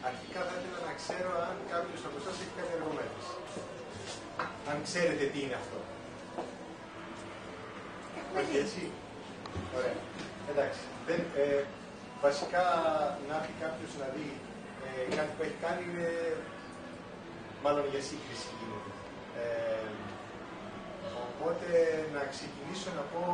Αρχικά θα ήθελα να ξέρω αν κάποιος από εσάς έχει κάνει εργομέτρηση. Αν ξέρετε τι είναι αυτό. Όχι έτσι. Ωραία. Εντάξει. Βασικά να έρθει κάποιος να δει κάτι που έχει κάνει είναι μάλλον για σύγκριση γίνεται. Οπότε να ξεκινήσω να πω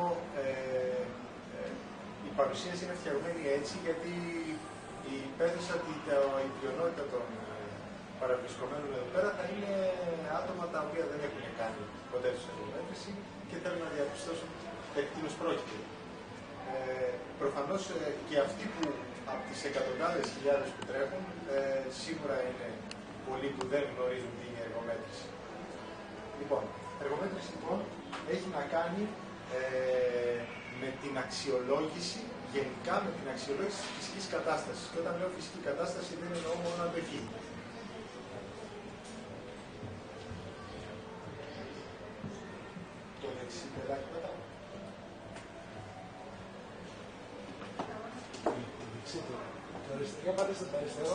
η παρουσίαση είναι φτιαγμένη έτσι γιατί υπέθεσα ότι η πλειονότητα των παραβρισκομένων εδώ πέρα θα είναι άτομα τα οποία δεν έχουν κάνει ποτέ τους εργομέτρηση και θέλουν να διαπιστώσουν περί τίνος πρόκειται. Προφανώς και αυτοί που από τις εκατοντάδες χιλιάδες που τρέχουν σίγουρα είναι πολλοί που δεν γνωρίζουν τι είναι εργομέτρηση. Λοιπόν, εργομέτρηση λοιπόν έχει να κάνει με την αξιολόγηση, γενικά με την αξιολόγηση της φυσικής κατάστασης. Και όταν λέω φυσική κατάσταση δεν εννοώ μόνο αντοχή. Το δεξί παιδάκι μετά. Για πάτε στο αριστερό.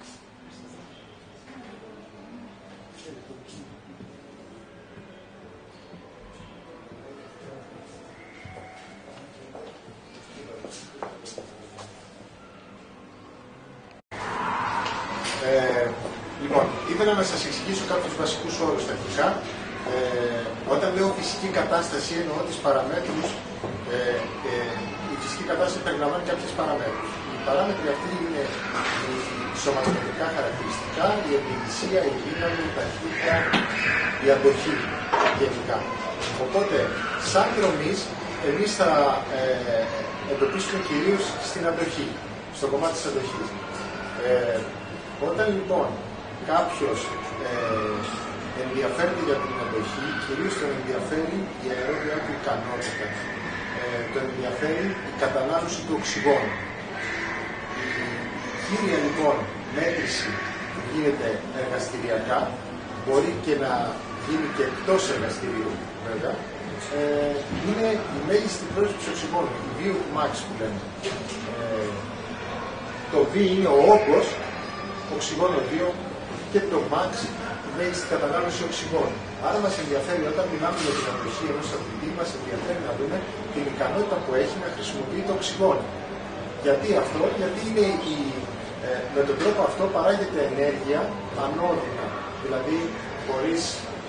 Λοιπόν, ήθελα να σας εξηγήσω κάποιους βασικούς όρους αρχικά. Όταν λέω φυσική κατάσταση εννοώ τις παραμέτρους. Η φυσική κατάσταση περιλαμβάνει κάποιες παραμέτρους. Οι παράμετροι αυτοί είναι οι σωματομετρικά χαρακτηριστικά, η ευελιξία, η δύναμη, η ταχύτητα, η αντοχή γενικά. Οπότε, σαν δρομής, εμείς θα εντοπίσουμε κυρίως στην αντοχή, στο κομμάτι της αντοχής. Όταν λοιπόν κάποιος ενδιαφέρεται για την αντοχή, κυρίως τον ενδιαφέρει η αερόβια του ικανότητα. Τον ενδιαφέρει η κατανάλωση του οξυγόνου. Η κύρια λοιπόν μέτρηση που γίνεται εργαστηριακά, μπορεί και να γίνει και εκτός εργαστηρίου βέβαια, είναι η μέγιστη πρόσληψη οξυγόνου, η VO του max που λέμε. Το V είναι ο όγκος οξυγόνο 2 και το max η μέγιστη κατανάλωση οξυγόνου. Άρα μας ενδιαφέρει όταν μιλάμε για την αντοχή ενός αθλητή, μας ενδιαφέρει να δούμε την ικανότητα που έχει να χρησιμοποιεί το οξυγόνο. Γιατί αυτό, γιατί είναι με τον τρόπο αυτό παράγεται ενέργεια ανώδυνα, δηλαδή χωρίς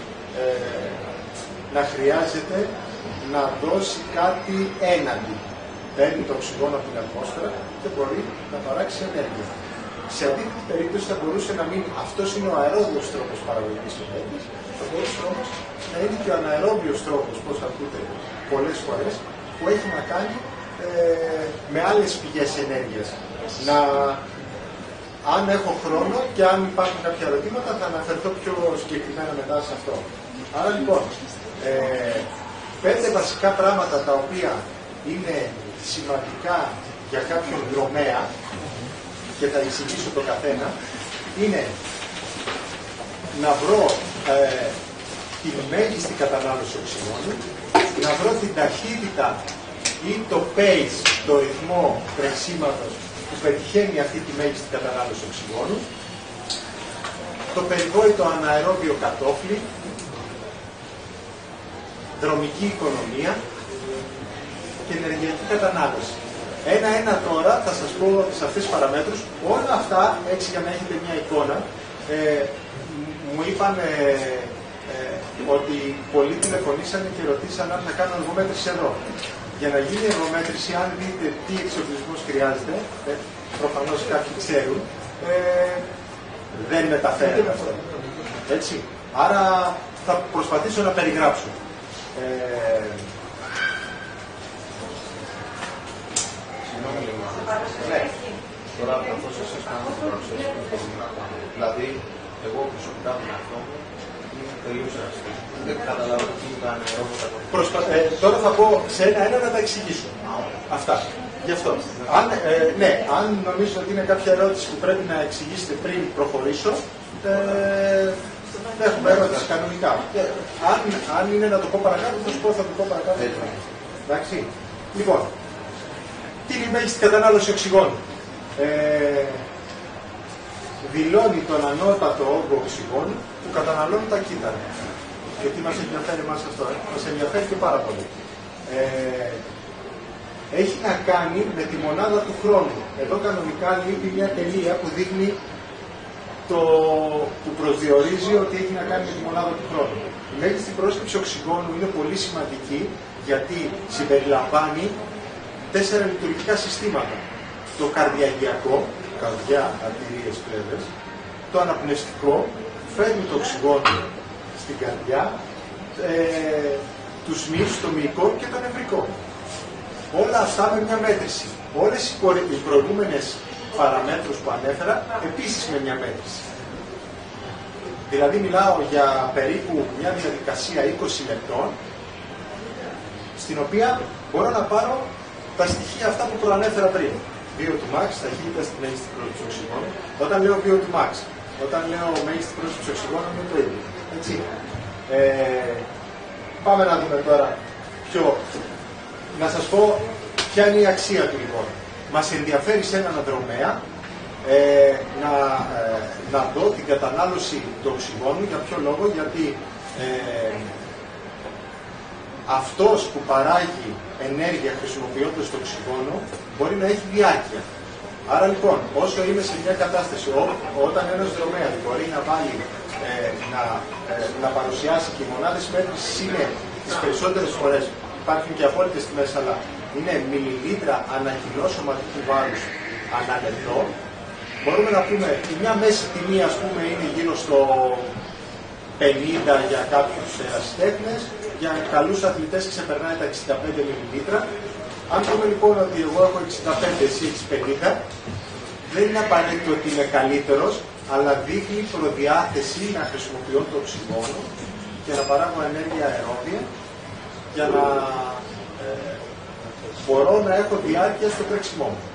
να χρειάζεται να δώσει κάτι έναντι. Παίρνει το οξυγόνο από την ατμόσφαιρα και μπορεί να παράξει ενέργεια. Σε αντίθετη περίπτωση θα μπορούσε να μείνει, αυτός είναι ο αερόβιος τρόπος παραγωγής ενέργειας, θα μπορούσε όμως να είναι και ο αναερόβιος τρόπος, πώς ακούτε πολλές φορές, που έχει να κάνει με άλλες πηγές ενέργειας. Αν έχω χρόνο και αν υπάρχουν κάποια ερωτήματα θα αναφερθώ πιο συγκεκριμένα μετά σε αυτό. Άρα λοιπόν, 5 βασικά πράγματα τα οποία είναι σημαντικά για κάποιον δρομέα και θα εξηγήσω το καθένα, είναι να βρω τη μέγιστη κατανάλωση οξυγόνου, να βρω την ταχύτητα ή το pace, το ρυθμό τρεξίματος που πετυχαίνει αυτή τη μέγιστη κατανάλωση οξυγόνου, το περιβόητο αναερόβιο κατόφλι, δρομική οικονομία και ενεργειακή κατανάλωση. Ένα-ένα τώρα θα σας πω σε αυτές τις παραμέτρους, όλα αυτά, έτσι για να έχετε μια εικόνα, μου είπαν ότι πολλοί τηλεφωνήσανε και ρωτήσαν αν θα κάνω εργομέτρηση εδώ. Για να γίνει εργομέτρηση, αν δείτε τι εξοπλισμός χρειάζεται, προφανώς κάποιοι ξέρουν, δεν μεταφέρεται αυτό. Έτσι. Άρα θα προσπαθήσω να περιγράψω. Ναι. Τώρα καθώς εσείς κάνετε την παρουσίαση δηλαδή, εγώ προσωπικά με αυτό είμαι τελείως εραστής. Δεν καταλάβω τι ήταν τώρα θα πω σε ένα-ένα να τα εξηγήσω. Αυτά. Γι' αυτό. Αν νομίζω ότι είναι κάποια ερώτηση που πρέπει να εξηγήσετε πριν προχωρήσω, έχουμε ερώτηση κανονικά. Αν είναι να το πω παρακάτω, θα σου πω, θα το πω παρακάτω. Εντάξει. Λοιπόν, τι είναι η μέγιστη κατανάλωση οξυγόνου. δηλώνει τον ανώτατο όγκο οξυγόνου που καταναλώνουν τα κύτταρα. Γιατί μας ενδιαφέρει εμάς αυτό, μας ενδιαφέρει και πάρα πολύ. Έχει να κάνει με τη μονάδα του χρόνου. Εδώ κανονικά λείπει μια τελεία που δείχνει που προσδιορίζει ότι έχει να κάνει με τη μονάδα του χρόνου. Η μέγιστη πρόσληψη οξυγόνου είναι πολύ σημαντική γιατί συμπεριλαμβάνει 4 λειτουργικά συστήματα. Το καρδιαγιακό, καρδιά, αρτηρίες, πλεύρες, το αναπνευστικό, φέρνει το οξυγόνο στην καρδιά, τους μυς, το μυϊκό και το νευρικό. Όλα αυτά με μια μέτρηση. Όλες οι προηγούμενες παραμέτρους που ανέφερα, επίσης με μια μέτρηση. Δηλαδή μιλάω για περίπου μια διαδικασία 20 λεπτών, στην οποία μπορώ να πάρω τα στοιχεία αυτά που προανέφερα πριν. VO2 max, ταχύτητα στη μέγιστη πρόσληψη οξυγόνου. Όταν λέω VO2 max, όταν λέω μέγιστη πρόσληψη οξυγόνου, είναι το ίδιο. Έτσι. Πάμε να δούμε τώρα να σας πω ποια είναι η αξία του λοιπόν. Μας ενδιαφέρει σε έναν δρομέα να δω την κατανάλωση του οξυγόνου. Για ποιο λόγο? Γιατί αυτός που παράγει ενέργεια χρησιμοποιώντας το οξυγόνο μπορεί να έχει διάρκεια. Άρα λοιπόν, όσο είμαι σε μια κατάσταση όταν ένας δρομέας μπορεί να βάλει να παρουσιάσει και οι μονάδες μέτρησης είναι τις περισσότερες φορές, υπάρχουν και απόλυτες τιμές, αλλά είναι μιλιλίτρα ανά κιλό σωματικού βάρους ανά λεπτό. Μπορούμε να πούμε ότι μια μέση τιμή ας πούμε είναι γύρω στο 50 για κάποιους ερασιτέχνες, για καλούς αθλητές ξεπερνάει τα 65 μιλιλίτρα. Αν πούμε λοιπόν ότι εγώ έχω 65, εσύ έχεις 50, δεν είναι απαραίτητο ότι είναι καλύτερος, αλλά δείχνει προδιάθεση να χρησιμοποιώ το οξυγόνο και να παράγω ενέργεια αερόβια για να μπορώ να έχω διάρκεια στο τρέξιμό μου.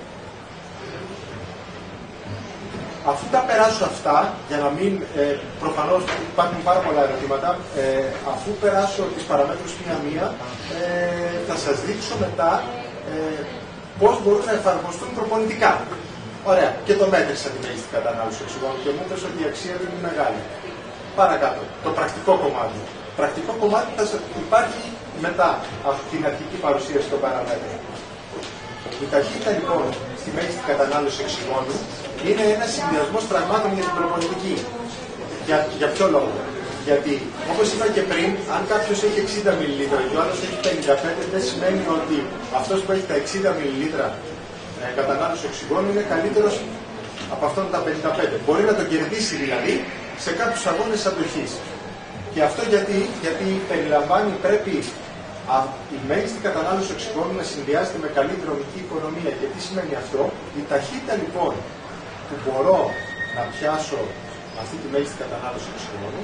Αφού τα περάσω αυτά, για να μην, προφανώς υπάρχουν πάρα πολλά ερωτήματα, αφού περάσω τις παραμέτρους μία-μία, θα σας δείξω μετά πώς μπορούν να εφαρμοστούν προπονητικά. Ωραία, και το μέτρησα τη μέγιστη κατανάλωση οξυγόνου και μου είπες ότι η αξία του είναι μεγάλη. Παρακάτω, το πρακτικό κομμάτι. Το πρακτικό κομμάτι θα υπάρχει μετά από την αρχική παρουσίαση των παραμέτρων. Η ταχύτητα λοιπόν στη μέγιστη κατανάλωση οξυγόνου είναι ένας συνδυασμός πραγμάτων για την προπονητική. Για ποιο λόγο? Γιατί, όπως είπα και πριν, αν κάποιος έχει 60 μιλιλίτρα και ο άλλος έχει 55, δεν σημαίνει ότι αυτός που έχει τα 60 μιλιλίτρα κατανάλωση οξυγόνου είναι καλύτερος από αυτόν τα 55. Μπορεί να το κερδίσει δηλαδή σε κάποιους αγώνες αντοχής. Και αυτό γιατί πρέπει η μέγιστη κατανάλωση οξυγόνου να συνδυάζεται με καλή δρομική οικονομία. Και τι σημαίνει αυτό? Η ταχύτητα λοιπόν που μπορώ να πιάσω αυτή τη μέγιστη κατανάλωση οξυγόνου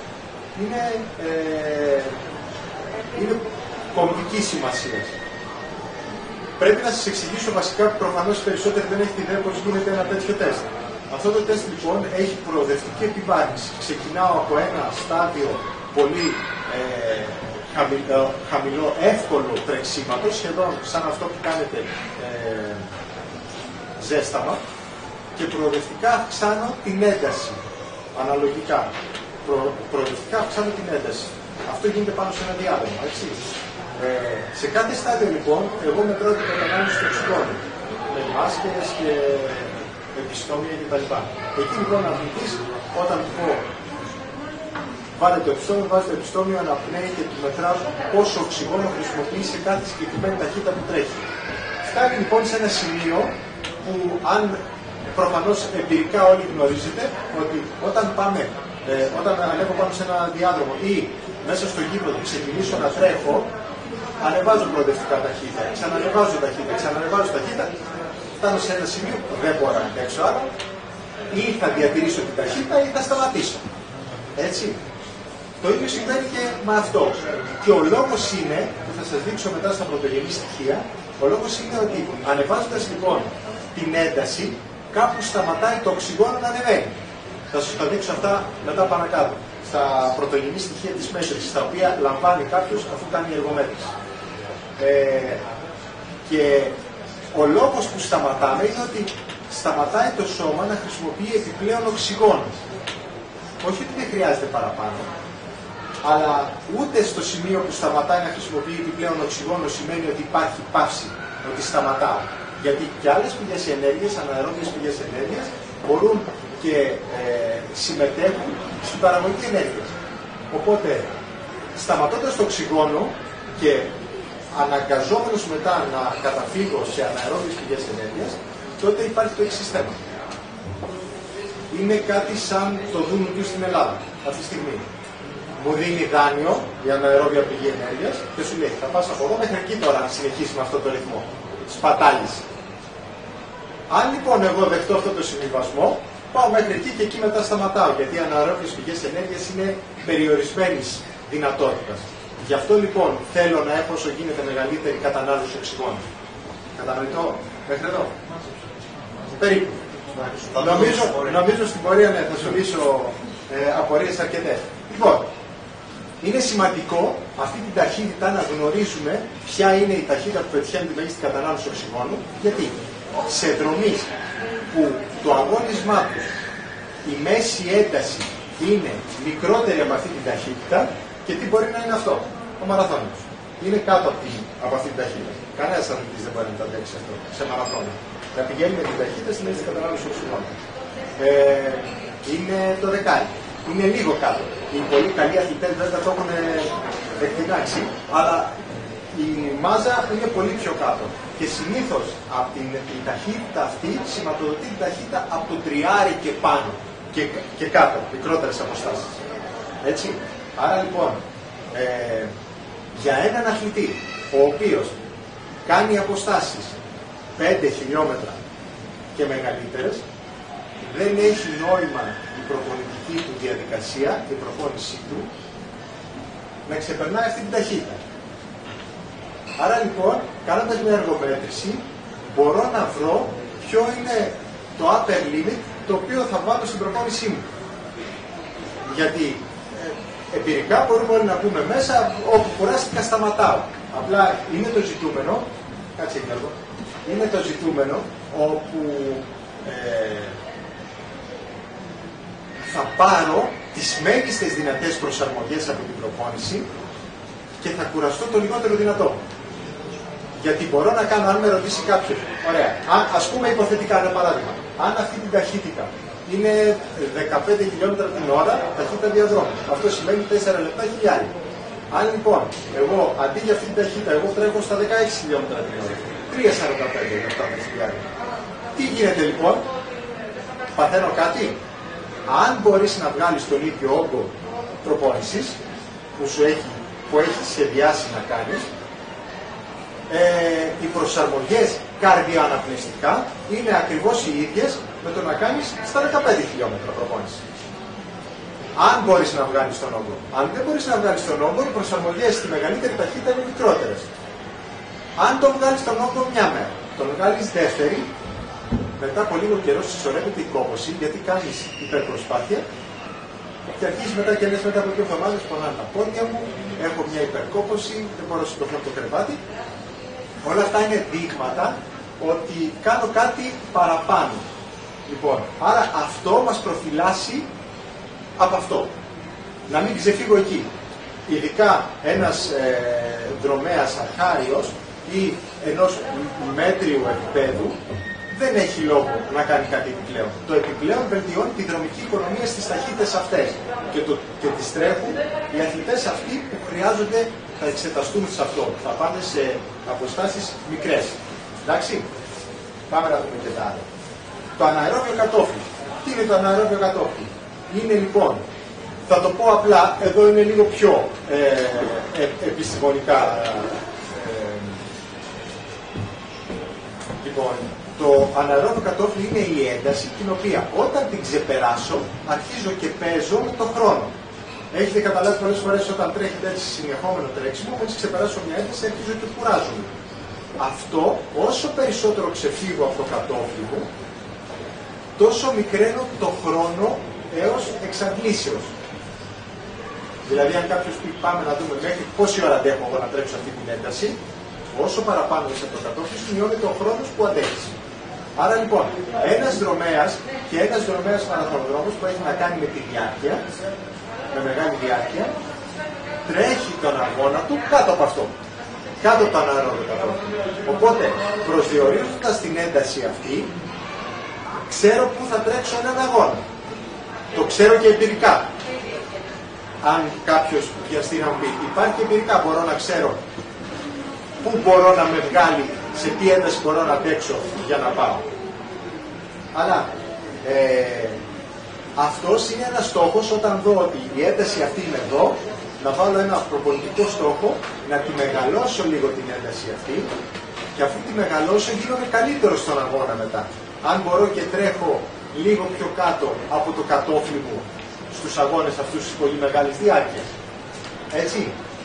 είναι κομβικής σημασίας. Πρέπει να σας εξηγήσω βασικά που προφανώς οι περισσότεροι δεν έχετε ιδέα πώς γίνεται ένα τέτοιο τεστ. Αυτό το τεστ λοιπόν έχει προοδευτική επιβάρυνση. Ξεκινάω από ένα στάδιο πολύ χαμηλό, εύκολο τρεξίματος, σχεδόν σαν αυτό που κάνετε ζέσταμα, και προοδευτικά αυξάνω την ένταση. Αναλογικά. Προοδευτικά αυξάνω την ένταση. Αυτό γίνεται πάνω σε ένα διάδρομο, έτσι. Σε κάθε στάδιο λοιπόν, εγώ μετράω την κατανάλωση του οξυγόνου με μάσκες και επιστόμια κτλ. Εκεί λοιπόν να αθλητής, όταν του πω βάλε το επιστόμιο, βάζει το επιστόμιο, αναπνέει και του μετράω πόσο οξυγόνο χρησιμοποιεί σε κάθε συγκεκριμένη ταχύτητα που τρέχει. Φτάνει λοιπόν σε ένα σημείο που, αν προφανώς εμπειρικά όλοι γνωρίζετε, ότι όταν ανέβω πάνω σε ένα διάδρομο ή μέσα στο γήπεδο ξεκινήσω να τρέχω, ανεβάζω προοδευτικά ταχύτητα, ξανανεβάζω ταχύτητα, ξανανεβάζω ταχύτητα, φτάνω σε ένα σημείο που δεν μπορώ να αντέξω άλλο, ή θα διατηρήσω την ταχύτητα ή θα σταματήσω. Έτσι. Το ίδιο συμβαίνει και με αυτό. Και ο λόγος είναι, που θα σας δείξω μετά στα πρωτογενή στοιχεία, ο λόγος είναι ότι ανεβάζοντας λοιπόν την ένταση, κάπου σταματάει το οξυγόνο να ανεβαίνει. Θα σας τα δείξω αυτά μετά παρακάτω. Στα πρωτογενή στοιχεία της μέτρησης, τα οποία λαμβάνει κάποιος αφού κάνει εργομέτρηση. Και ο λόγος που σταματάμε είναι ότι σταματάει το σώμα να χρησιμοποιεί επιπλέον οξυγόνο. Όχι ότι δεν χρειάζεται παραπάνω, αλλά ούτε στο σημείο που σταματάει να χρησιμοποιεί επιπλέον οξυγόνο σημαίνει ότι υπάρχει παύση, ότι σταματάω. Γιατί και άλλες πηγές ενέργειας, αναερόβιες πηγές ενέργειας, μπορούν και συμμετέχουν στην παραγωγή ενέργειας. Οπότε, σταματώντας το οξυγόνο και αναγκαζόμενος μετά να καταφύγω σε αναερόβιες πηγές ενέργειας, τότε υπάρχει το εξής θέμα. Είναι κάτι σαν το δούνου του στην Ελλάδα αυτή τη στιγμή. Μου δίνει δάνειο για αναερόβια πηγή ενέργειας και σου λέει: θα πας από εδώ μέχρι εκεί τώρα να συνεχίσει με αυτό το ρυθμό. Σπατάλης. Αν λοιπόν εγώ δεχτώ αυτό το συμβιβασμό, πάω μέχρι εκεί και εκεί μετά σταματάω. Γιατί οι αναερόβιες πηγές ενέργειας είναι περιορισμένης δυνατότητας. Γι' αυτό λοιπόν θέλω να έχω όσο γίνεται μεγαλύτερη κατανάλωση οξυγόνου. Κατανοητό μέχρι εδώ. Περίπου. Νομίζω στην πορεία θα σου λύσω απορίες αρκετές. Λοιπόν, είναι σημαντικό αυτή την ταχύτητα να γνωρίζουμε ποια είναι η ταχύτητα που πετυχαίνει τη μέγιστη κατανάλωση οξυγόνου. Γιατί σε δρομείς που το αγώνισμά τους, η μέση ένταση είναι μικρότερη από αυτή την ταχύτητα, και τι μπορεί να είναι αυτό? Ο μαραθώνιος. Είναι κάτω από αυτή την ταχύτητα. Κανένας αθλητής δεν μπορεί να τα αντέξει αυτό σε μαραθώνιο. Να πηγαίνει με την ταχύτητα στη μέση κατανάλωση οξυγόνου. Είναι το δεκάρι. Είναι λίγο κάτω. Οι πολύ καλοί αθλητές βέβαια το έχουν εκτινάξει, αλλά η μάζα είναι πολύ πιο κάτω. Και συνήθως από την ταχύτητα αυτή σηματοδοτεί την ταχύτητα από το τριάρι και πάνω και κάτω, μικρότερες αποστάσεις. Έτσι. Άρα λοιπόν, για έναν αθλητή ο οποίος κάνει αποστάσεις 5 χιλιόμετρα και μεγαλύτερες, δεν έχει νόημα η προπονητική του διαδικασία, η προπόνησή του, να ξεπερνάει αυτή την ταχύτητα. Άρα λοιπόν, κάνοντας μια εργομέτρηση, μπορώ να βρω ποιο είναι το upper limit το οποίο θα βάλω στην προπόνησή μου. Γιατί εμπειρικά μπορούμε όλοι να πούμε μέσα, όπου κουράστηκα σταματάω. Απλά είναι το ζητούμενο, κάτσε Γιώργο, είναι το ζητούμενο όπου θα πάρω τις μέγιστες δυνατές προσαρμογές από την προπόνηση και θα κουραστώ το λιγότερο δυνατό. Γιατί μπορώ να κάνω, αν με ρωτήσει κάποιος, ωραία, ας πούμε υποθετικά ένα παράδειγμα, αν αυτή την ταχύτητα είναι 15 χιλιόμετρα την ώρα, ταχύτητα διαδρόμου. Αυτό σημαίνει 4 λεπτά χιλιάρι. Αν λοιπόν, εγώ αντί για αυτή την ταχύτητα, εγώ τρέχω στα 16 χιλιόμετρα την ώρα, 3,45 λεπτά το χιλιάρι. Τι γίνεται λοιπόν? Παθαίνω κάτι? Αν μπορείς να βγάλεις τον ίδιο όγκο προπόνησης που έχει σχεδιάσει να κάνεις, οι προσαρμογές καρδιοαναπνευστικά είναι ακριβώς οι ίδιες με το να κάνεις στα 15 χιλιόμετρα προπόνηση. Αν μπορείς να βγάλεις τον όγκο. Αν δεν μπορείς να βγάλεις τον όγκο, οι προσαρμογές στη μεγαλύτερη ταχύτητα είναι μικρότερες. Αν τον βγάλεις τον όγκο μια μέρα, τον βγάλεις δεύτερη, μετά από λίγο καιρό συσσωρεύεται η κόπωση, γιατί κάνεις υπερπροσπάθεια και αρχίζεις μετά και λες μετά από 2 εβδομάδες πονάνε τα πόδια μου, έχω μια υπερκόπωση, δεν μπορώ να σηκωθώ από το κρεβάτι. Όλα αυτά είναι δείγματα ότι κάνω κάτι παραπάνω. Λοιπόν, άρα αυτό μας προφυλάσσει από αυτό. Να μην ξεφύγω εκεί. Ειδικά ένας δρομέας αρχάριος ή ενός μέτριου επίπεδου δεν έχει λόγο να κάνει κάτι επιπλέον. Το επιπλέον βελτιώνει τη δρομική οικονομία στις ταχύτητες αυτές και τις τρέχουν οι αθλητές αυτοί που χρειάζονται, θα εξεταστούν σε αυτό. Θα πάνε σε αποστάσεις μικρές. Εντάξει, πάμε να δούμε και τα άλλα. Το αναερόβιο κατόφλι. Τι είναι το αναερόβιο κατόφλι? Είναι λοιπόν, θα το πω απλά, εδώ είναι λίγο πιο επιστημονικά. Λοιπόν, το αναερόβιο κατόφλι είναι η ένταση την οποία όταν την ξεπεράσω αρχίζω και παίζω με τον χρόνο. Έχετε καταλάβει πολλές φορές όταν τρέχετε έτσι συνεχόμενο τρέξιμο, μόλις ξεπεράσω μια ένταση αρχίζω και κουράζομαι. Αυτό όσο περισσότερο ξεφύγω από το κατόφλι μου, τόσο μικραίνω το χρόνο έως εξαντλήσεως. Δηλαδή αν κάποιος πει πάμε να δούμε μέχρι πόση ώρα αντέχω εγώ να τρέξω αυτή την ένταση, όσο παραπάνω είσαι από το κατόφλι σου, μειώνεται ο χρόνος που αντέχεις. Άρα λοιπόν, ένας δρομέας και ένας δρομέας μαραθωνοδρόμος που έχει να κάνει με τη διάρκεια, με μεγάλη διάρκεια, τρέχει τον αγώνα του κάτω από αυτό. Κάτω από το anaeróbio κατόφλι. Οπότε, προσδιορίζοντας την ένταση αυτή, ξέρω πού θα τρέξω έναν αγώνα. Το ξέρω και εμπειρικά. Αν κάποιος βιαστεί να μου πει, υπάρχει εμπειρικά, μπορώ να ξέρω πού μπορώ να με βγάλει, σε τι ένταση μπορώ να παίξω για να πάω. Αλλά αυτός είναι ένας στόχος όταν δω ότι η ένταση αυτή είναι εδώ, να βάλω ένα προπονητικό στόχο, να τη μεγαλώσω λίγο την ένταση αυτή και αφού τη μεγαλώσω γίνομαι καλύτερο στον αγώνα μετά. Αν μπορώ και τρέχω λίγο πιο κάτω από το κατόφλι μου στους αγώνες αυτούς της πολύ μεγάλης διάρκειας. Έτσι.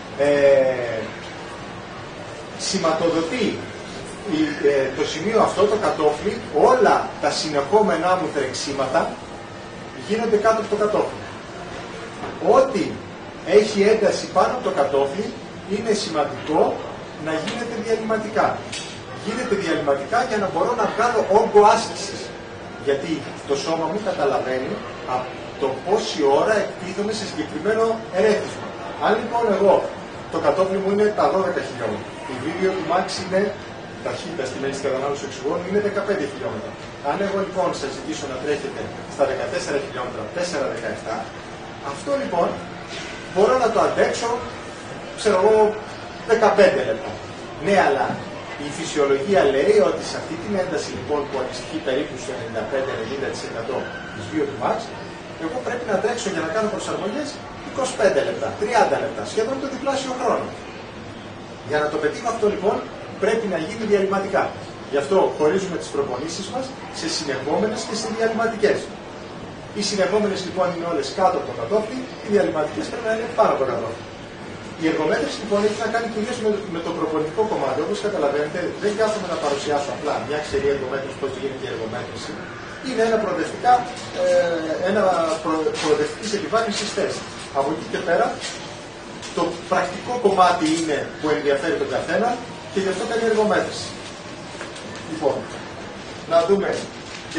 Σηματοδοτεί το σημείο αυτό, το κατόφλι, όλα τα συνεχόμενά μου τρεξίματα γίνονται κάτω από το κατόφλι. Ό,τι έχει ένταση πάνω από το κατόφλι είναι σημαντικό να γίνεται διαλυματικά. Γίνεται διαλυματικά για να μπορώ να βγάλω όγκο άσκησης. Γιατί το σώμα μου καταλαβαίνει από το πόση ώρα εκτίθομαι σε συγκεκριμένο ερέθισμα. Αν λοιπόν εγώ το κατόφλι μου είναι τα 12 χιλιόμετρα, η βίντεο του Max είναι ταχύτητα στη μέση κατανάλωση οξυγόνου είναι 15 χιλιόμετρα. Αν εγώ λοιπόν σας ζητήσω να τρέχετε στα 14 χιλιόμετρα, 4-17, αυτό λοιπόν μπορώ να το αντέξω, ξέρω εγώ, 15 λεπτά. Ναι, αλλά η φυσιολογία λέει ότι σε αυτή την ένταση λοιπόν που αντιστοιχεί περίπου στο 95-90% της βίω του Max, εγώ πρέπει να τρέξω για να κάνω προσαρμογές 25 λεπτά, 30 λεπτά, σχεδόν το διπλάσιο χρόνο. Για να το πετύχω αυτό λοιπόν πρέπει να γίνει διαλυματικά. Γι' αυτό χωρίζουμε τις προπονήσεις μας σε συνεχόμενες και σε διαλυματικές. Οι συνεχόμενες λοιπόν είναι όλες κάτω από το κατόφλι, οι διαλυματικές πρέπει να είναι πάνω από το κατόφλι. Η εργομέτρηση λοιπόν έχει να κάνει κυρίως με το προπονητικό κομμάτι. Όπως καταλαβαίνετε, δεν κάθομαι να παρουσιάσω απλά μια ξερή εργομέτρηση πώς γίνεται η εργομέτρηση. Είναι ένα προοδευτικής επιβάρυνσης τεστ. Από εκεί και πέρα, το πρακτικό κομμάτι είναι που ενδιαφέρει τον καθένα και γι' αυτό κάνει εργομέτρηση. Λοιπόν, να δούμε και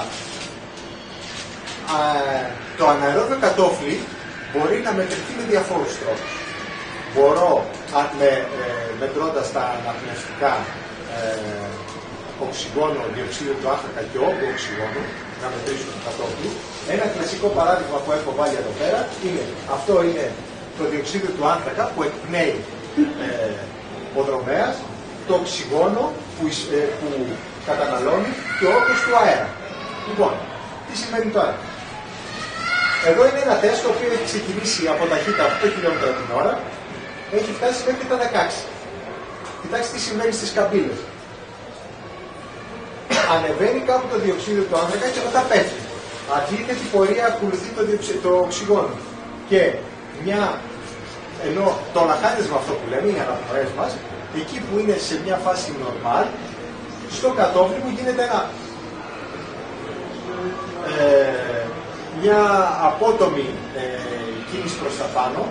το anaeróbio κατόφλι μπορεί να μετρηθεί με διαφόρους τρόπους. Μπορώ, μετρώντας τα αναπνευστικά οξυγόνο, διοξείδιο του άνθρακα και όγκο οξυγόνου, να μετρήσω το κατόφλι. Ένα κλασικό παράδειγμα που έχω βάλει εδώ πέρα είναι, αυτό είναι το διοξείδιο του άνθρακα που εκπνέει ο δρομέας, το οξυγόνο που καταναλώνει και ο όγκος του αέρα. Λοιπόν, τι σημαίνει τώρα. Εδώ είναι ένα τεστ το οποίο έχει ξεκινήσει από ταχύτητα 8 χιλιόμετρα την ώρα, έχει φτάσει μέχρι τα 16. Κοιτάξτε τι συμβαίνει στις καμπύλες. Ανεβαίνει κάπου το διοξείδιο του άνθρακα και μετά πέφτει. Αντίθετη πορεία ακολουθεί το οξυγόνο. Και ενώ το λαχάνισμα αυτό που λέμε, οι αναπνοές μας, εκεί που είναι σε μια φάση normal, στο κατόφλι μου γίνεται μια απότομη κίνηση προς τα πάνω.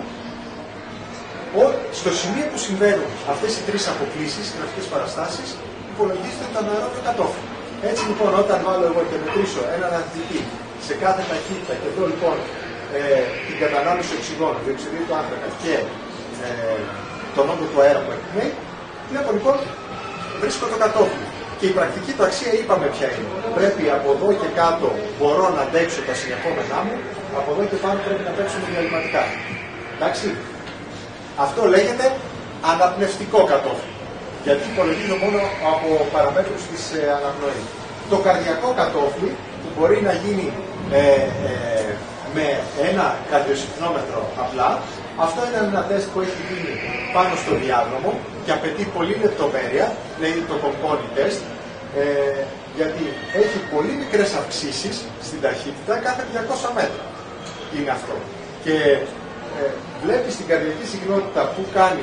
Στο σημείο που συμβαίνουν αυτές οι τρεις αποκλίσεις, γραφικές παραστάσεις, υπολογίζεται το anaeróbio κατόφλι. Έτσι λοιπόν, όταν βάλω εγώ και μετρήσω έναν αθλητή σε κάθε ταχύτητα και εδώ λοιπόν την κατανάλωση οξυγόνου, διοξειδίου του άνθρακα και τον όγκο του αέρα που εκπνέει, βλέπω λοιπόν, βρίσκω το κατόφλι. Και η πρακτική του αξία είπαμε ποια είναι. Πρέπει από εδώ και κάτω μπορώ να αντέξω τα συνεχόμενά μου, από εδώ και πάνω πρέπει να παίξουμε διαλυματικά. Εντάξει. Αυτό λέγεται αναπνευστικό κατόφλι. Γιατί υπολογίζω μόνο από παραμέτρους της αναπνοής. Το καρδιακό κατόφλι που μπορεί να γίνει με ένα καρδιοσυχνόμετρο απλά, αυτό είναι ένα τεστ που έχει γίνει πάνω στο διάδρομο και απαιτεί πολλή λεπτομέρεια, λέει το Componi test, γιατί έχει πολύ μικρές αυξήσεις στην ταχύτητα κάθε 200 μέτρα. Είναι αυτό. Και βλέπεις την καρδιακή συχνότητα που κάνει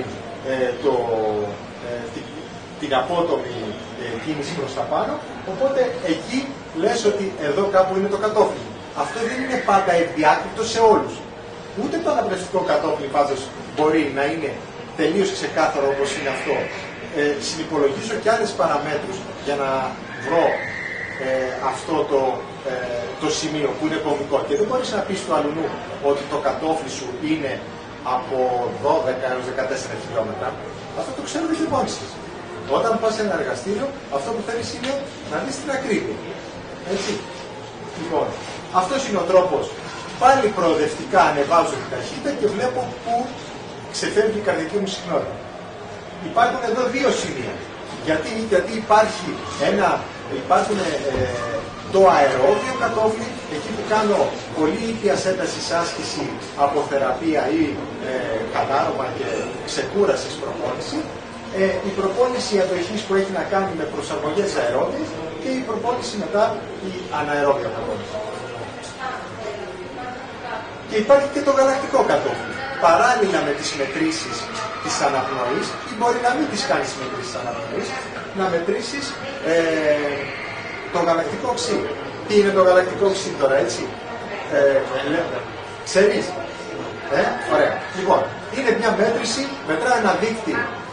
την απότομη κίνηση προς τα πάνω, οπότε εκεί λες ότι εδώ κάπου είναι το κατόφλι. Αυτό δεν είναι πάντα ευδιάκριτο σε όλους. Ούτε το αναπνευστικό κατόφλι πάντως μπορεί να είναι τελείως ξεκάθαρο όπως είναι αυτό. Συνυπολογίζω και άλλες παραμέτρους για να βρω αυτό το σημείο που είναι κωμικό. Και δεν μπορείς να πεις του αλουνού ότι το κατόφλι σου είναι από 12 έως 14 χιλιόμετρα. Αυτό το ξέρουν οι μόνοι. Όταν πας σε ένα εργαστήριο, αυτό που θέλεις είναι να δεις την ακρίβεια. Έτσι. Λοιπόν, αυτός είναι ο τρόπος. Πάλι προοδευτικά ανεβάζω την ταχύτητα και βλέπω πού ξεφεύγει η καρδιακή μου συχνότητα. Υπάρχουν εδώ δύο σημεία. Γιατί υπάρχουν το αερόβιο κατόφλι, εκεί που κάνω πολύ ήπιας έντασης άσκηση από θεραπεία ή κατάρωμα και ξεκούρασης προπόνηση, η προπόνηση αντοχής που έχει να κάνει με προσαρμογές αερόβιες και η προπόνηση μετά η αναερόβια προπόνηση. Και υπάρχει και το γαλακτικό κατόφλι. Παράλληλα με τις μετρήσεις της αναπνοής, ή μπορεί να μην τις κάνεις μετρήσεις της αναπνοής, να μετρήσεις το γαλακτικό οξύ. Τι είναι το γαλακτικό οξύ τώρα, έτσι? Ξέρεις? Ωραία. Λοιπόν, είναι μια μέτρηση, μετράει ένα δείκτη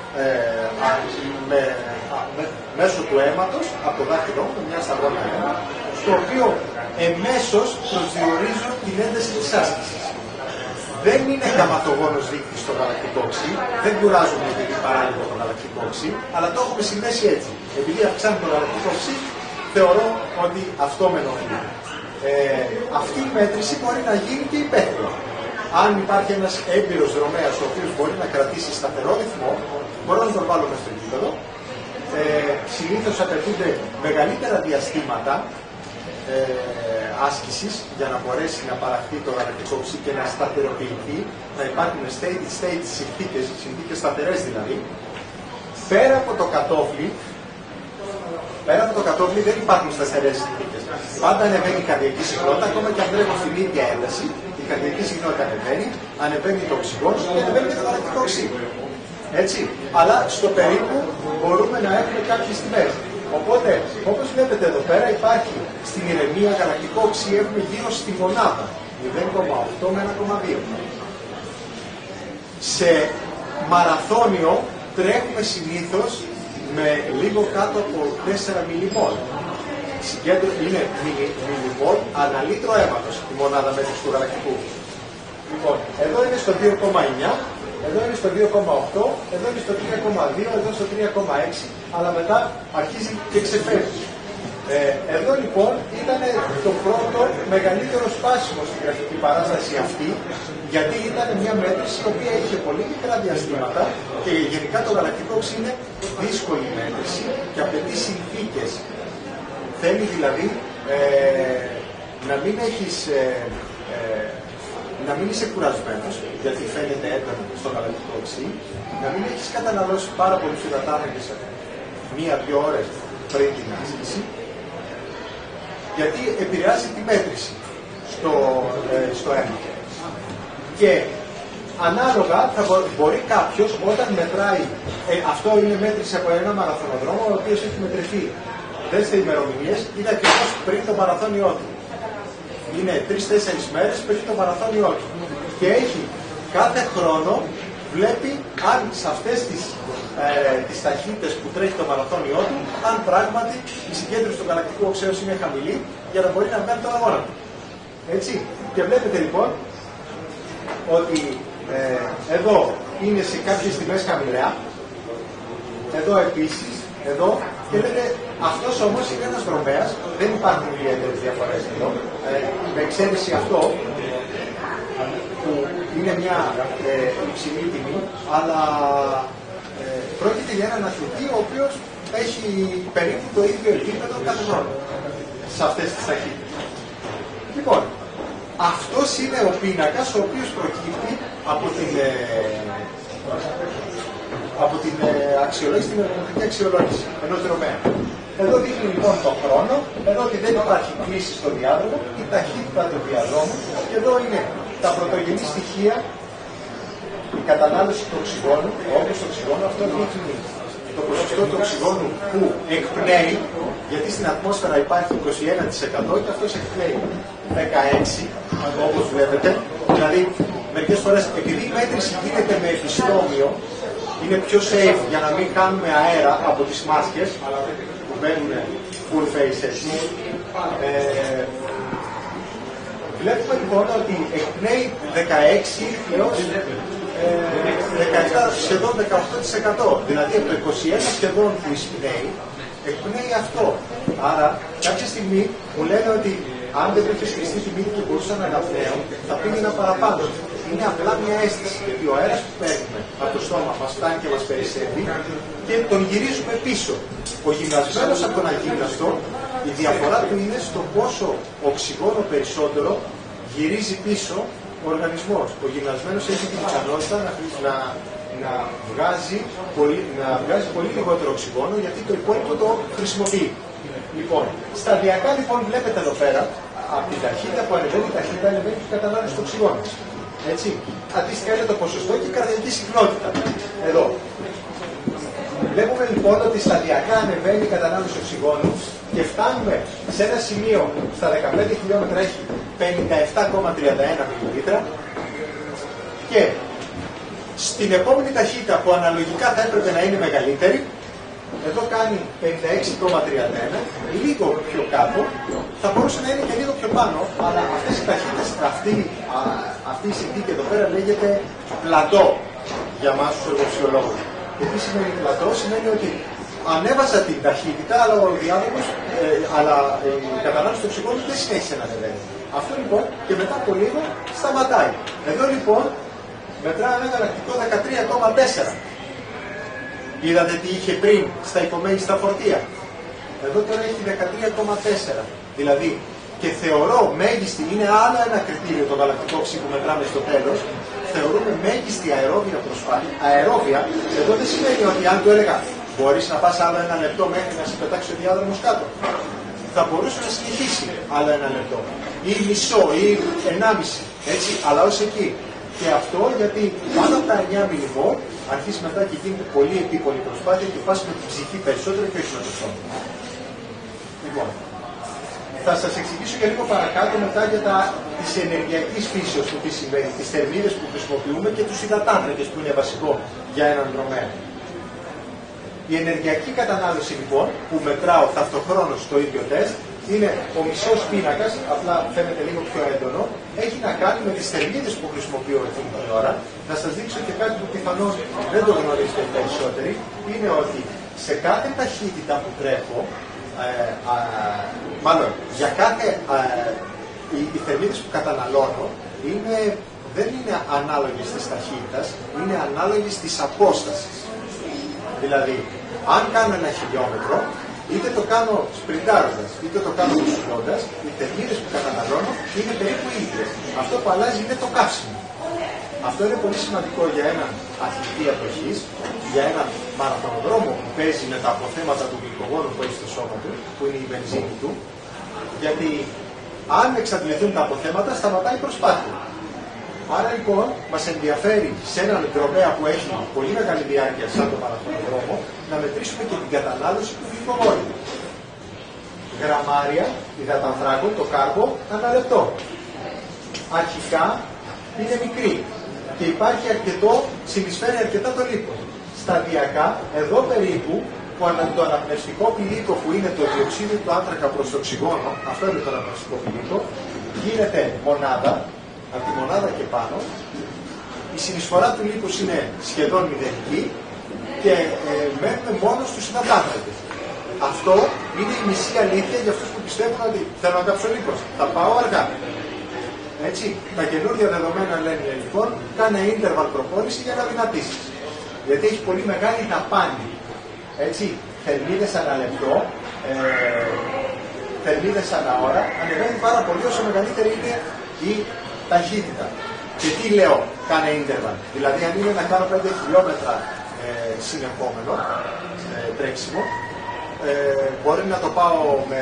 μέσω του αίματος, από το δάχτυλό μου, μια σταγόνα αίμα, στο οποίο εμέσως προσδιορίζω την ένταση της άσκησης. Δεν είναι γραμματογόνος δείκτης στο γαλακτικό οξύ, δεν κουράζουμε επειδή παράλληλο το γαλακτικό οξύ, αλλά το έχουμε συνδέσει έτσι. Επειδή αυξάνει το γαλακτικό οξύ, θεωρώ ότι αυτό με ενοχλεί. Αυτή η μέτρηση μπορεί να γίνει και υπαίθριο. Αν υπάρχει ένας έμπειρος δρομέας ο οποίος μπορεί να κρατήσει σταθερό ρυθμό, μπορώ να τον βάλω μες στο γήπεδο. Συνήθως απαιτούνται μεγαλύτερα διαστήματα άσκησης για να μπορέσει να παραχθεί το γαλακτικό οξύ και να σταθεροποιηθεί, να υπάρχουν state συνθήκες σταθερές δηλαδή. Πέρα από το κατόφλι δεν υπάρχουν σταθερές συνθήκες. Πάντα ανεβαίνει η καρδιακή συχνότητα, ακόμα και αν τρέχω στην ίδια ένταση, η καρδιακή συχνότητα ανεβαίνει το οξυγόνο και ανεβαίνει και το γαλακτικό οξύ. Έτσι. Αλλά στο περίπου μπορούμε να έχουμε κάποιες τιμές. Οπότε, όπως βλέπετε εδώ πέρα, υπάρχει στην ηρεμία γαλακτικό οξύ, έχουμε γύρω στη μονάδα, 0,8 με 1,2. Σε μαραθώνιο τρέχουμε συνήθως με λίγο κάτω από 4 μιλιμόλ. Είναι μιλιμόλ ανά λίτρο αίματος η μονάδα μέτρησης του γαλακτικού. Λοιπόν, εδώ είναι στο 2,9, εδώ είναι στο 2,8, εδώ είναι στο 3,2, εδώ στο 3,6, αλλά μετά αρχίζει και ξεφεύγει. Εδώ λοιπόν ήταν το πρώτο μεγαλύτερο σπάσιμο στην γραφική παράσταση αυτή, γιατί ήταν μια μέτρηση η οποία είχε πολύ μικρά διαστήματα και γενικά το γαλακτικό οξύ είναι δύσκολη μέτρηση και απαιτεί συνθήκες. Θέλει δηλαδή να μην έχεις... να μην είσαι κουρασμένος, γιατί φαίνεται έντονο στο γαλακτικό οξύ, να μην έχεις καταναλώσει πάρα πολλούς υδατάνθρακες 1-2 ώρες πριν την άσκηση, γιατί επηρεάζει τη μέτρηση στο αίμα. Και ανάλογα μπορεί κάποιος όταν μετράει, αυτό είναι μέτρηση από ένα μαραθωνοδρόμο, ο οποίος έχει μετρηθεί 4 ημερομηνίες, είναι ακριβώς πριν το μαραθώνιό του. Είναι 3-4 μέρες πριν το μαραθώνιό του. Και έχει κάθε χρόνο, βλέπει αν σε αυτές τις ταχύτητες που τρέχει το μαραθώνιό του, αν πράγματι η συγκέντρωση του γαλακτικού οξέως είναι χαμηλή για να μπορεί να βγάλει τον αγώνα του. Έτσι. Και βλέπετε λοιπόν ότι εδώ είναι σε κάποιες τιμές χαμηλά, εδώ επίσης, εδώ, και λέτε, αυτός όμως είναι ένας δρομέας, δεν υπάρχουν ιδιαίτερες διαφορές εδώ, με εξαίρεση αυτό, που είναι μια υψηλή τιμή, αλλά πρόκειται για έναν αθλητή ο οποίος έχει περίπου το ίδιο επίπεδο κάθε χρόνο σε αυτές τις ταχύτητες. Λοιπόν, αυτός είναι ο πίνακας ο οποίος προκύπτει από την αξιολόγηση, την ερευνητική αξιολόγηση ενός δρομέα. Εδώ δείχνει λοιπόν τον χρόνο, εδώ ότι δεν υπάρχει κλίση στο διάδρομο, η ταχύτητα του διαδρόμου, και εδώ είναι τα πρωτογενή στοιχεία, η κατανάλωση του οξυγόνου, όπως το οξυγόνο, αυτό δείχνει το ποσοστό του οξυγόνου που εκπνέει, γιατί στην ατμόσφαιρα υπάρχει 21% και αυτός εκπνέει 16%, όπως βλέπετε. Δηλαδή, μερικές φορές, επειδή η μέτρηση γίνεται με επιστόμιο, είναι πιο safe για να μην κάνουμε αέρα από τις μάσκες που μπαίνουν full face έτσι. Βλέπουμε λοιπόν ότι εκπνέει 16 έως 17, σχεδόν 18%. Δηλαδή από το 21 σχεδόν που εισπνέει, εκπνέει αυτό. Άρα κάποια στιγμή μου λένε ότι αν δεν βρήκε χρηστή τιμή και μπορούσαν να αναπνέουν, θα πήγαινα παραπάνω. Είναι απλά μια αίσθηση, γιατί ο αέρας που παίρνουμε από το στόμα μας φτάνει και μας περισσεύει και τον γυρίζουμε πίσω. Ο γυμνασμένος από τον αγύμναστο, η διαφορά του είναι στο πόσο οξυγόνο περισσότερο γυρίζει πίσω ο οργανισμός. Ο γυμνασμένος έχει την ικανότητα να βγάζει πολύ λιγότερο οξυγόνο, γιατί το υπόλοιπο το χρησιμοποιεί. Λοιπόν, σταδιακά λοιπόν βλέπετε εδώ πέρα, από την ταχύτητα που ανεβαίνει η ταχύτητα, ανεβαίνει και η κατανάλωση του οξυγόνου. Έτσι. Αντίστοιχα είναι το ποσοστό και η καρδιακή συχνότητα. Εδώ. Βλέπουμε λοιπόν ότι σταδιακά ανεβαίνει η κατανάλωση οξυγόνου και φτάνουμε σε ένα σημείο στα 15 χιλιόμετρα έχει 57,31 μιλιλίτρα και στην επόμενη ταχύτητα που αναλογικά θα έπρεπε να είναι μεγαλύτερη, εδώ κάνει 56,31, λίγο πιο κάτω, θα μπορούσε να είναι και λίγο πιο πάνω, αλλά αυτές οι ταχύτητες, αυτή η συνθήκη εδώ πέρα λέγεται πλατό για εμάς τους εργοψιολόγους. Και τι σημαίνει πλατό? Σημαίνει ότι ανέβασα την ταχύτητα, αλλά ο διάδρομος, αλλά η κατανάλωση του οξυγόνου δεν συνέχισε να ανεβαίνει. Αυτό λοιπόν και μετά από λίγο σταματάει. Εδώ λοιπόν μετράει ένα γαλακτικό 13,4. Είδατε τι είχε πριν στα υπομέγιστα φορτία. Εδώ τώρα έχει 13,4. Δηλαδή, και θεωρώ μέγιστη, είναι άλλο ένα κριτήριο το γαλακτικό οξύ που μετράμε στο τέλος. Θεωρούμε μέγιστη αερόβια προσπάθεια. Αερόβια, εδώ δεν σημαίνει ότι αν του έλεγα μπορείς να πας άλλο ένα λεπτό μέχρι να σε πετάξει ο διάδρομος κάτω, θα μπορούσε να συνεχίσει άλλο ένα λεπτό. Ή μισό, ή 1,5. Έτσι, αλλά ως εκεί. Και αυτό γιατί πάνω από τα 9 μιλιβόλ αρχίζει μετά και γίνεται πολύ επίπονη προσπάθεια και πας με την ψυχή περισσότερο και όχι με το σώμα. Λοιπόν, θα σας εξηγήσω και λίγο παρακάτω μετά για τις ενεργειακής φύσεως του τι συμβαίνει, τις θερμίδες που χρησιμοποιούμε και τους υδατάνθρακες που είναι βασικό για έναν δρομέα. Η ενεργειακή κατανάλωση λοιπόν που μετράω ταυτοχρόνως στο ίδιο τεστ είναι ο μισός πίνακας, απλά φαίνεται λίγο πιο έντονο, έχει να κάνει με τις θερμίδες που χρησιμοποιώ εκείνη την ώρα. Να σας δείξω και κάτι που πιθανόν δεν το γνωρίζετε οι περισσότεροι, είναι ότι σε κάθε ταχύτητα που τρέχω, μάλλον για κάθε οι θερμίδες που καταναλώνω δεν είναι ανάλογες της ταχύτητας, είναι ανάλογες της απόστασης. Δηλαδή, αν κάνω 1 χιλιόμετρο, είτε το κάνω σπριντάροντας, είτε το κάνω μισουλώντας, οι θερμίδες που καταναλώνω είναι περίπου ίδιες. Αυτό που αλλάζει είναι το καύσιμο. Αυτό είναι πολύ σημαντικό για έναν αθλητή αποχής, για έναν μαραθωνοδρόμο που παίζει με τα αποθέματα του γλυκογόνου που έχει στο σώμα του, που είναι η βενζίνη του, γιατί αν εξαντληθούν τα αποθέματα, σταματάει η προσπάθεια. Άρα λοιπόν μας ενδιαφέρει σε έναν δρομέα που έχει πολύ μεγάλη διάρκεια σαν το μαραθωνοδρόμο να μετρήσουμε και την κατανάλωση του γλυκογόνου. Γραμμάρια υδατανθράκων, το κάρμπο, ανά λεπτό. Αρχικά είναι μικρή και υπάρχει αρκετό, συνεισφέρει αρκετά το λίπος. Σταδιακά, εδώ περίπου, που το αναπνευστικό πηλίκο που είναι το διοξείδιο του άνθρακα προς το οξυγόνο, αυτό είναι το αναπνευστικό πηλίκο, γίνεται μονάδα, από τη μονάδα και πάνω, η συνεισφορά του λίπους είναι σχεδόν μηδενική και μένουμε μόνο στους υδατάνθρακες. Αυτό είναι η μισή αλήθεια για αυτούς που πιστεύουν ότι θέλω να κάψω λίπος, θα πάω αργά. Έτσι, τα καινούργια δεδομένα λένε λοιπόν, κάνε interval προπόνηση για να δυνατήσεις. Γιατί έχει πολύ μεγάλη δαπάνη. Έτσι, θερμίδες ανά λεπτό, θερμίδες ανά ώρα, ανεβαίνει πάρα πολύ όσο μεγαλύτερη είναι η ταχύτητα. Και τι λέω, κάνε interval. Δηλαδή, αν είναι να κάνω 5 χιλιόμετρα συνεχόμενο τρέξιμο, μπορεί να το πάω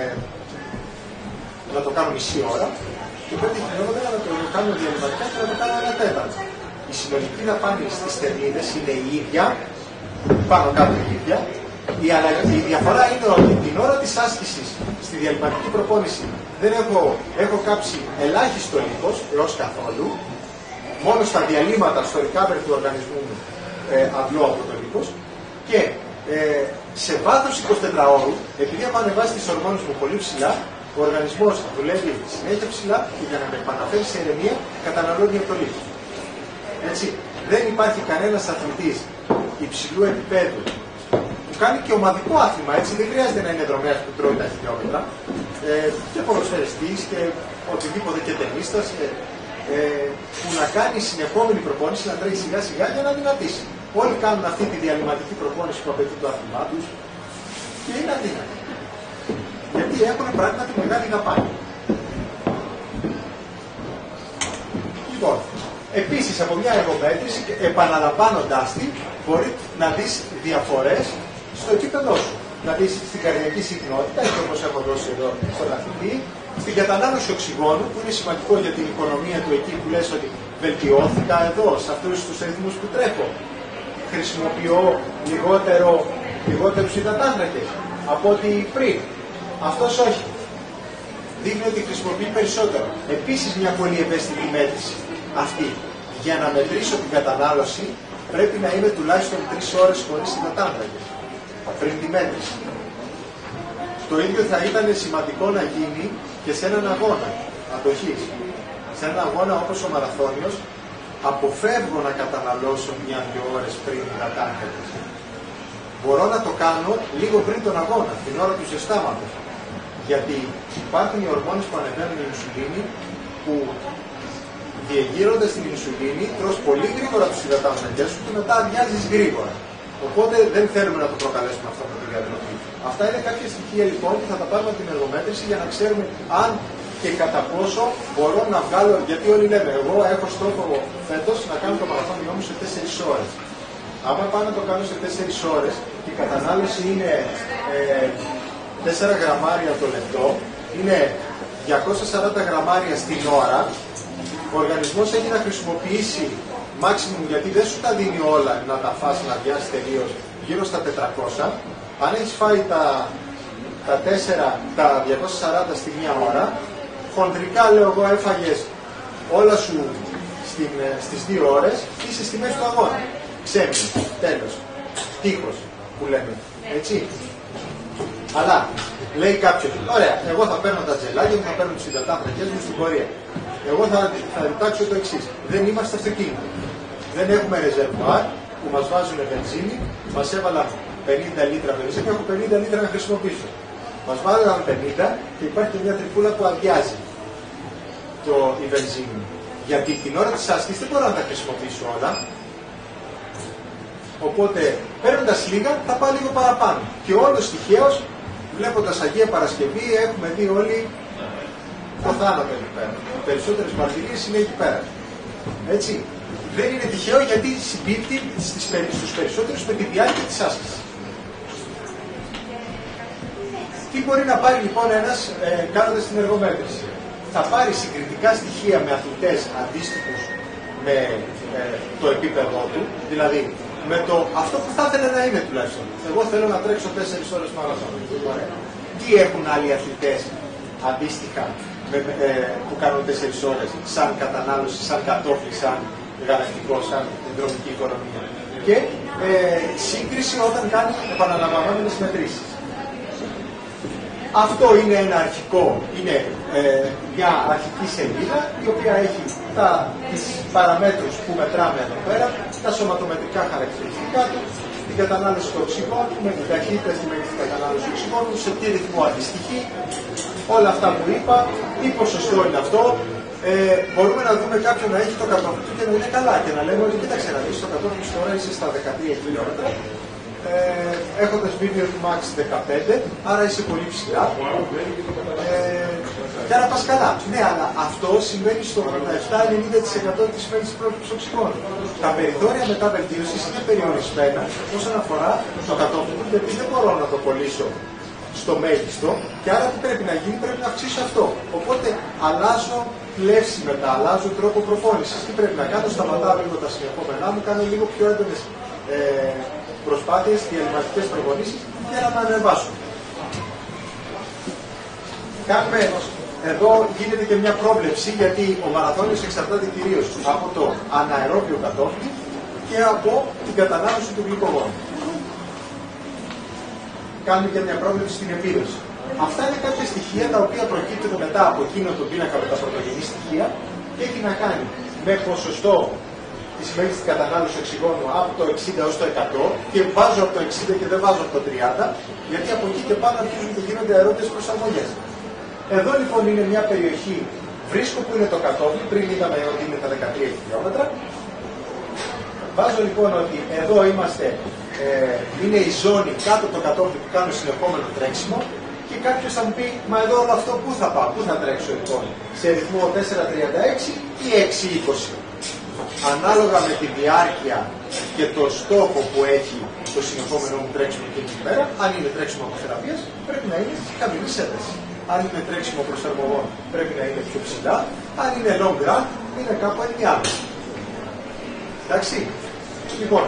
να το κάνω μισή ώρα και 5 χιλιόμετρα να το κάνω διαλυματικά και να το κάνω 1 τέταρτο. Η συνολική δαπάνη στις θερμίδες είναι η ίδια, πάνω κάτω η ίδια. Η διαφορά είναι ότι την ώρα της άσκησης στη διαλυματική προπόνηση δεν έχω κάψει ελάχιστο λίπος έως καθόλου, μόνο στα διαλύματα, στο recovery του οργανισμού μου αντλώ από το λίπος και σε βάθος 24 ώρου, επειδή έχω ανεβάσει τις ορμόνες μου πολύ ψηλά, ο οργανισμός δουλεύει συνέχεια ψηλά και για να με επαναφέρει σε ηρεμία καταναλώνει από το λίπος. Έτσι, δεν υπάρχει κανένας αθλητής υψηλού επίπεδου που κάνει και ομαδικό άθλημα, έτσι, δεν χρειάζεται να είναι δρομέας που τρώει τα χιλιόμετρα, και ποδοσφαιριστής και οτιδήποτε και ταινίστας, που να κάνει συνεχόμενη προπόνηση, να τρέχει σιγά σιγά για να δυνατήσει. Όλοι κάνουν αυτή τη διαλυματική προπόνηση που απαιτεί το άθλημά τους και είναι αδύνατο. Γιατί έχουν πράγματι μεγάλη δαπάνη. Λοιπόν, επίσης από μια εργομέτρηση, επαναλαμβάνοντάς τη, μπορεί να δεις διαφορές στο επίπεδό σου. Να δεις στην καρδιακή συχνότητα, και όπως έχω δώσει εδώ στον αθλητή, στην κατανάλωση οξυγόνου, που είναι σημαντικό για την οικονομία του εκεί που λες ότι βελτιώθηκα εδώ, σε αυτούς τους ρυθμούς που τρέχω. Χρησιμοποιώ λιγότερους υδατάνθρακες από ό,τι πριν. Αυτός όχι. Δείχνει ότι χρησιμοποιεί περισσότερο. Επίσης μια πολύ ευαίσθητη μέτρηση αυτή. Για να μετρήσω την κατανάλωση πρέπει να είμαι τουλάχιστον 3 ώρες χωρίς υδατάνθρακες πριν τη μέτρηση. Το ίδιο θα ήταν σημαντικό να γίνει και σε έναν αγώνα αντοχής. Σε έναν αγώνα όπως ο μαραθώνιος, αποφεύγω να καταναλώσω 1-2 ώρες πριν υδατάνθρακες. Μπορώ να το κάνω λίγο πριν τον αγώνα, την ώρα του ζεστάματος. Γιατί υπάρχουν οι ορμόνες που ανεβαίνουν η ινσουλίνη, που διεγείροντας την ινσουλίνη, τρως πολύ γρήγορα τους υδατάνθρακες σου και μετά αδειάζεις γρήγορα. Οπότε δεν θέλουμε να το προκαλέσουμε αυτό με τη διατροφή. Αυτά είναι κάποια στοιχεία λοιπόν που θα τα πάρουμε από την εργομέτρηση για να ξέρουμε αν και κατά πόσο μπορώ να βγάλω. Γιατί όλοι λέμε, εγώ έχω στόχο φέτος να κάνω το μαραθώνιό μου σε 4 ώρες. Άμα πάω να το κάνω σε 4 ώρες και η κατανάλωση είναι 4 γραμμάρια το λεπτό, είναι 240 γραμμάρια στην ώρα, ο οργανισμός έχει να χρησιμοποιήσει maximum, γιατί δεν σου τα δίνει όλα να τα φας, να βιάσεις τελείως, γύρω στα 400. Αν έχεις φάει τα 240 στη μία ώρα, χοντρικά λέω εγώ έφαγες όλα σου στις 2 ώρες, είσαι στη μέση του αγώνα. Ξέμεινε, τέλος, τείχος που λέμε, έτσι. Αλλά λέει κάποιος, ωραία, εγώ θα παίρνω τα τζελάκια μου, θα παίρνω τους υδατάνθρακες μου στην πορεία. Εγώ θα διτάξω το εξής, δεν είμαστε αυτοκίνητο. Δεν έχουμε ρεζερβουάρ που μας βάζουν βενζίνη, μας έβαλαν 50 λίτρα βενζίνη και έχω 50 λίτρα να χρησιμοποιήσω. Μας βάλαν 50 και υπάρχει και μια τρυπούλα που αδειάζει η βενζίνη. Γιατί την ώρα της άσκησης δεν μπορώ να τα χρησιμοποιήσω όλα. Οπότε παίρνοντας λίγα θα πάω λίγο παραπάνω. Και όλος τυχαίως, βλέποντας Αγία Παρασκευή, έχουμε δει όλοι το θάνατο εκεί πέρα. Οι περισσότερες μαρτυρίες είναι εκεί πέρα. Έτσι. Δεν είναι τυχαίο γιατί συμπίπτει στους περισσότερους με τη διάρκεια της άσκησης. Τι μπορεί να πάρει λοιπόν ένας κάνοντας την εργομέτρηση? Θα πάρει συγκριτικά στοιχεία με αθλητές αντίστοιχους με το επίπεδο του, δηλαδή με αυτό που θα ήθελε να είναι τουλάχιστον. Εγώ θέλω να τρέξω 4 ώρες μαραθώνιο. Τι έχουν άλλοι αθλητές αντίστοιχα που κάνουν 4 ώρες σαν κατανάλωση, σαν κατόφλι, σαν γαλακτικό, σαν δρομική οικονομία. Και σύγκριση όταν κάνει επαναλαμβανόμενες μετρήσεις. Αυτό είναι ένα αρχικό, είναι μια αρχική σελίδα η οποία έχει τις παραμέτρους που μετράμε εδώ πέρα, τα σωματομετρικά χαρακτηριστικά του, την κατανάλωση του οξυγόνου, με την ταχύτητα στη μέγιστη κατανάλωση του οξυγόνου, σε τι ρυθμό αντιστοιχεί, όλα αυτά που είπα, τι ποσοστό είναι αυτό. Μπορούμε να δούμε κάποιον να έχει το κατόφλι του και να είναι καλά και να λέμε ότι κοίταξε να δεις, το κατόφλι τώρα είσαι στα 13 χιλιόμετρα, έχοντας βίντεο του Max 15, άρα είσαι πολύ ψηλά και άρα πας καλά. Ναι, αλλά αυτό συμβαίνει στο 87-90% της μέγιστης πρόσφυγης οξυγόνου. Τα περιθώρια μετά βελτίωσης είναι περιορισμένα όσον αφορά το κατόφλι του, γιατί δεν μπορώ να το κολλήσω στο μέγιστο και άρα τι πρέπει να γίνει, πρέπει να αυξήσω αυτό. Οπότε αλλάζω πλεύση μετά, αλλάζω τρόπο προπόνησης. Τι πρέπει να κάνω, σταματάω λίγο τα συνεχόμενά μου, κάνω λίγο πιο έντονες προσπάθειες, διαλυματικές προπονήσεις για να με ανεβάσω. Εδώ γίνεται και μια πρόβλεψη, γιατί ο μαραθώνιος εξαρτάται κυρίως από το αναερόβιο κατόφλι και από την κατανάλωση του γλυκογόνου. κάνουμε και μια πρόβλεψη στην επίδοση. Αυτά είναι κάποια στοιχεία τα οποία προκύπτουν μετά από εκείνο το πίνακα με τα πρωτογενή στοιχεία και έχει να κάνει με ποσοστό της μέγιστης κατανάλωσης οξυγόνου από το 60 έως το 100 και βάζω από το 60 και δεν βάζω από το 30, γιατί από εκεί και πάνω αρχίζουν και γίνονται αερόντες προσαρμογές. Εδώ λοιπόν είναι μια περιοχή, βρίσκω που είναι το κατόφλι, πριν είδαμε ότι είναι τα 13 χιλιόμετρα. Βάζω λοιπόν ότι εδώ είμαστε, είναι η ζώνη κάτω από το κατόφλι που κάνω συνεχόμενο τρέξιμο και κάποιος θα μου πει, μα εδώ όλο αυτό πού θα πάω, πού θα τρέξω λοιπόν, σε ρυθμό 4.36 ή 6.20. Ανάλογα με τη διάρκεια και το στόχο που έχει το συνεχόμενο μου τρέξιμο εκείνη την ημέρα, αν είναι τρέξιμο αποθεραπείας, πρέπει να είναι χαμηλή ένταση. Αν είναι τρέξιμο προσαρμογών, πρέπει να είναι πιο ψηλά. Αν είναι long run, είναι κάπου άλλο. Εντάξει. Λοιπόν,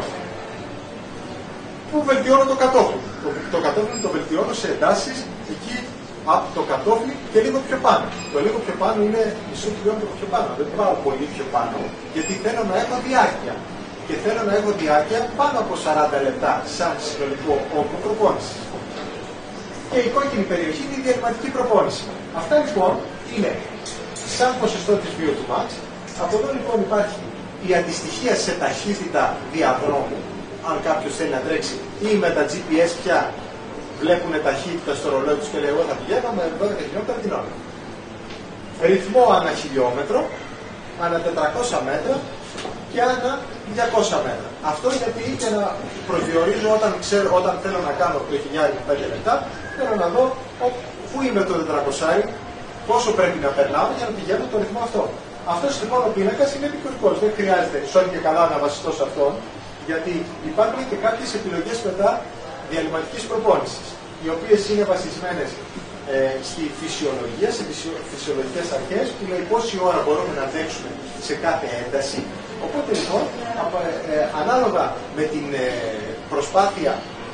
πού βελτιώνω το κατόφλι. Το κατόφλι το βελτιώνω σε εντάσεις εκεί από το κατόφλι και λίγο πιο πάνω. Το λίγο πιο πάνω είναι μισό χιλιόμετρο πιο πάνω. Δεν πάω πολύ πιο πάνω, γιατί θέλω να έχω διάρκεια. Και θέλω να έχω διάρκεια πάνω από 40 λεπτά σαν συνολικό όγκο προπόνησης. Και η κόκκινη περιοχή είναι η διαλυματική προπόνηση. Αυτά λοιπόν είναι σαν ποσοστό της VO2max. Από εδώ λοιπόν υπάρχει η αντιστοιχεία σε ταχύτητα διαδρόμου. Αν κάποιος θέλει να τρέξει ή με τα GPS πια βλέπουν ταχύτητα στο ρολόι τους και λέει εγώ θα πηγαίνω με 12 χιλιόμετρα την ώρα. Ρυθμό ανά χιλιόμετρο, ανά 400 μέτρα και ανά 200 μέτρα. Αυτό γιατί για να προσδιορίζω όταν θέλω να κάνω το χιλιάρι 5 λεπτά, θέλω να δω πού είμαι το 400, πόσο πρέπει να περνάω για να πηγαίνω το ρυθμό αυτό. Αυτός λοιπόν ο πίνακας είναι επικουρικός. Δεν χρειάζεται σώνει και καλά να βασιστώ σε αυτόν, γιατί υπάρχουν και κάποιες επιλογές μετά διαλυματικής προπόνησης, οι οποίες είναι βασισμένες στη φυσιολογία, σε φυσιολογικές αρχές, που λέει πόση ώρα μπορούμε να αντέξουμε σε κάθε ένταση. Οπότε λοιπόν, ανάλογα με την προσπάθεια,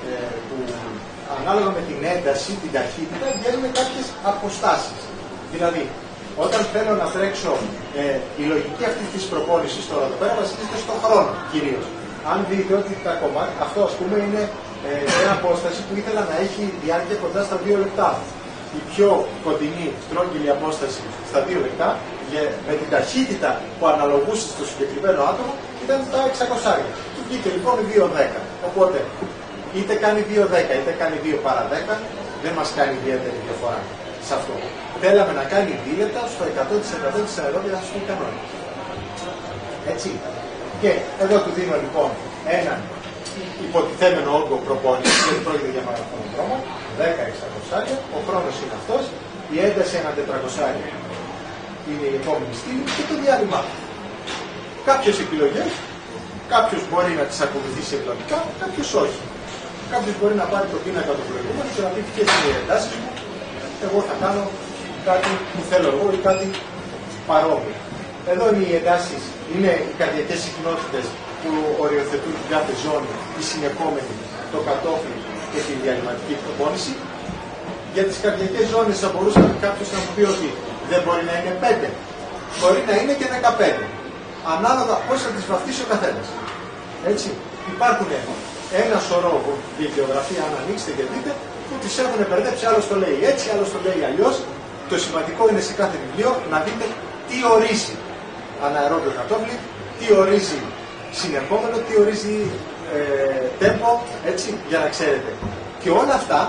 ανάλογα με την ένταση, την ταχύτητα, βγαίνουν κάποιες αποστάσεις. Δηλαδή, όταν θέλω να τρέξω, η λογική αυτή της προπόνησης τώρα εδώ πέρα βασίζεται στον χρόνο κυρίως. Αν δείτε ότι τα κομμάτια, αυτό ας πούμε είναι μια απόσταση που ήθελα να έχει διάρκεια κοντά στα 2 λεπτά. Η πιο κοντινή στρόγγυλη απόσταση στα 2 λεπτά, με την ταχύτητα που αναλογούσε στο συγκεκριμένο άτομο, ήταν τα 600. Του βγήκε λοιπόν 2.10. Οπότε, είτε κάνει 2.10 είτε κάνει 2 παρά 10, δεν μας κάνει ιδιαίτερη διαφορά σε αυτό. Θέλαμε να κάνει δίλεπτα στο 100% της αερόδιας του κανόνα. Έτσι. Και εδώ του δίνω λοιπόν έναν υποτιθέμενο όγκο προπόνηση, γιατί πρόκειται για μαραθώνιο δρόμο, 10-600, ο χρόνος είναι αυτός, η ένταση ένα 400 είναι η επόμενη στήλη και το διάλειμμα. Κάποιες επιλογές, κάποιος μπορεί να τις ακολουθήσει ευλογικά, κάποιος όχι. Κάποιος μπορεί να πάρει το πίνακα του προηγούμενου και να πει ποιες είναι οι εντάσεις μου, εγώ θα κάνω κάτι που θέλω εγώ ή κάτι παρόμοιο. Εδώ είναι οι εντάσεις, είναι οι καρδιακές συχνότητες που οριοθετούν την κάθε ζώνη, η συνεχόμενη, το κατόφλι και τη διαλυματική προπόνηση. Για τις καρδιακές ζώνες θα μπορούσε κάποιος να μου πει ότι δεν μπορεί να είναι 5, μπορεί να είναι και 15. Ανάλογα πώς θα τις βαφτίσει ο καθένας. Έτσι, υπάρχουν ένα σωρό βιβλιογραφία, αν ανοίξετε και δείτε, που τις έχουν μπερδέψει, άλλος το λέει έτσι, άλλος το λέει αλλιώς. Το σημαντικό είναι σε κάθε βιβλίο να δείτε τι ορίζει αναερόβιο κατόφλι, τι ορίζει συνεχόμενο, τι ορίζει tempo, έτσι, για να ξέρετε. Και όλα αυτά,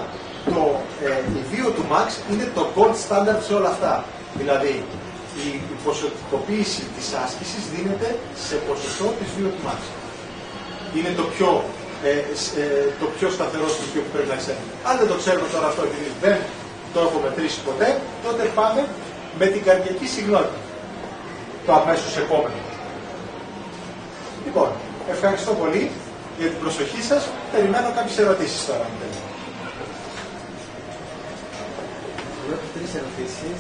η VO2max είναι το gold standard σε όλα αυτά. Δηλαδή, η ποσοτικοποίηση της άσκησης δίνεται σε ποσοστό της VO2max. Είναι το πιο σταθερό στοιχείο που πρέπει να ξέρουμε. Αν δεν το ξέρουμε τώρα αυτό, επειδή δεν το έχω μετρήσει ποτέ, τότε πάμε με την καρδιακή συχνότητα. Το αμέσως επόμενο. Λοιπόν, ευχαριστώ πολύ για την προσοχή σας. Περιμένω κάποιες ερωτήσεις τώρα. Έχω 3 ερωτήσεις.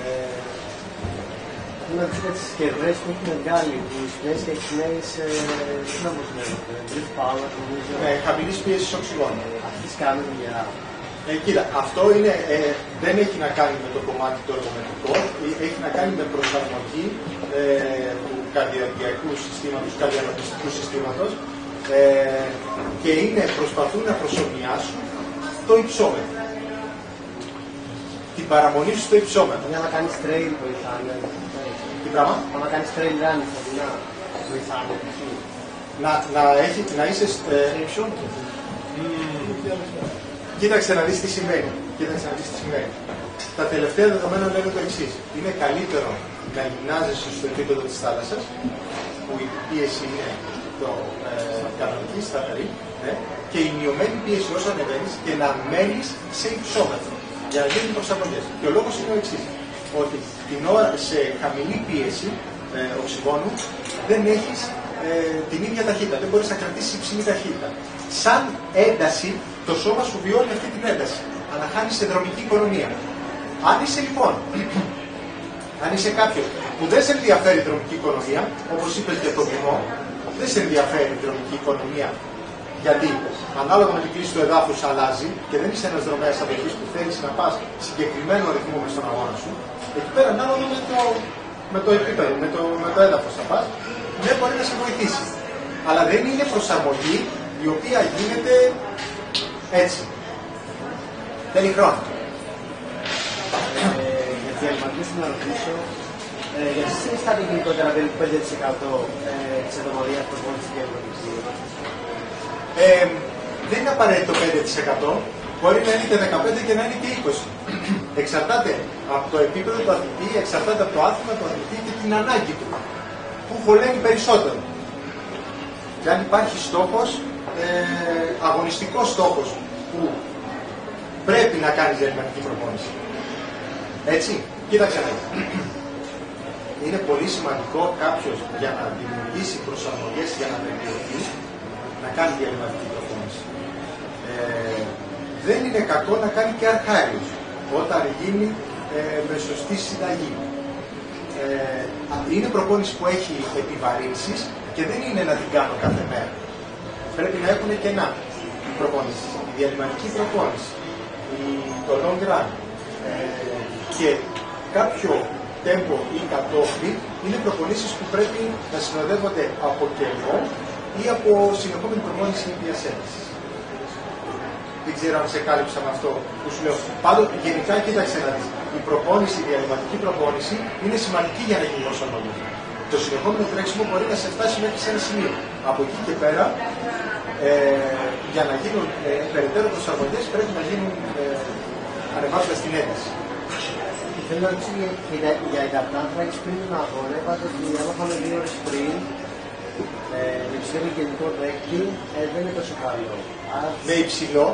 Θέλω να δείτε τις συσκευές που έχουν βγάλει τις νέες και τις νέες Drift Power, νομίζω. Ναι, χαμηλής πίεσης οξυγόνου. Αυτές κάνουν για... Κοίτα, αυτό είναι, δεν έχει να κάνει με το κομμάτι το εργομετρικό, έχει να κάνει με προσαρμογή του καρδιακού συστήματος, του καρδιανοπιστικού συστήματος και προσπαθούν να προσωμιάσουν το υψόμετρο. Την παραμονή σου στο υψόμετρο. Για να κάνεις trail βοηθάνε. Τι πράγμα? Να κάνεις trail running, να βοηθάνε. Να είσαι κοίταξε να δεις τι σημαίνει. Τα τελευταία δεδομένα λένε το εξής. Είναι καλύτερο να γυμνάζεσαι στο επίπεδο της θάλασσας, που η πίεση είναι το κανονική, σταθερή, και η μειωμένη πίεση όσο ανεβαίνεις και να μένεις σε υψόμετρο για να γίνουν προσαρμογές. Και ο λόγος είναι ο εξής. Ότι την ώρα σε χαμηλή πίεση οξυγόνου δεν έχεις την ίδια ταχύτητα, δεν μπορείς να κρατήσεις υψηλή ταχύτητα. Σαν ένταση, το σώμα σου βιώνει αυτή την ένταση. Αναχάνεις σε δρομική οικονομία. Αν είσαι λοιπόν, αν είσαι κάποιος που δεν σε ενδιαφέρει η δρομική οικονομία, όπως είπες για το βημό, δεν σε ενδιαφέρει η δρομική οικονομία, γιατί ανάλογα με την κλίση του εδάφους αλλάζει και δεν είσαι ένας δρομέας αντοχής που θέλεις να πας συγκεκριμένο ρυθμό μες στον αγώνα σου, εκεί πέρα ανάλογα με το επίπεδο, με το έδαφος θα πας, ναι, μπορεί να σε βοηθήσει. Αλλά δεν είναι προσαρμογή η οποία γίνεται έτσι. Θέλει χρόνο. Για τη διαλυματική να ρωτήσω, γιατί συνιστάτε γενικότερα περίπου 5% της εβδομαδιαίας προπόνησης και διαλυματικής? Δεν είναι απαραίτητο 5%, μπορεί να είναι και 15% και να είναι και 20%. Εξαρτάται από το επίπεδο του αθλητή, εξαρτάται από το άθλημα του αθλητή και την ανάγκη του. Που χωλαίνει περισσότερο. Και αν υπάρχει στόχος, αγωνιστικός στόχος, που πρέπει να κάνεις διαλυματική προπόνηση. Έτσι, κοίταξε να δεις. Είναι πολύ σημαντικό κάποιος για να δημιουργήσει προσαρμογές για να βελτιωθεί, να κάνει διαλυματική προπόνηση. Δεν είναι κακό να κάνει και αρχάριο όταν γίνει με σωστή συνταγή. Είναι προπόνηση που έχει επιβαρύνσεις και δεν είναι να την κάνω κάθε μέρα. Πρέπει να έχουν κενά η προπόνηση, η διαλυματική προπόνηση, το long run και κάποιο tempo ή κατόφλι είναι προπονήσεις που πρέπει να συνοδεύονται από κενό ή από συνεχόμενη προπόνηση ίδιας έντασης. Δεν ξέρω αν σε κάλυψα με αυτό που σου λέω. Πάντως, γενικά, κοίταξε να δεις. Η προπόνηση, η διαλυματική προπόνηση είναι σημαντική για να γίνει προσαρμογή. Το συνεχόμενο τρέξιμο μπορεί να σε φτάσει μέχρι σε ένα σημείο. Από εκεί και πέρα, για να γίνουν περαιτέρω προσαρμογές, πρέπει να γίνουν ανεβάζοντας την ένταση. Θέλω να ρωτήσω για υδατάνθρακες πριν τον αγώνα. Είπατε ότι άμα πάμε 2 ώρες πριν, με υψηλό γενικό δέκτη, δεν είναι τόσο καλό. Με υψηλό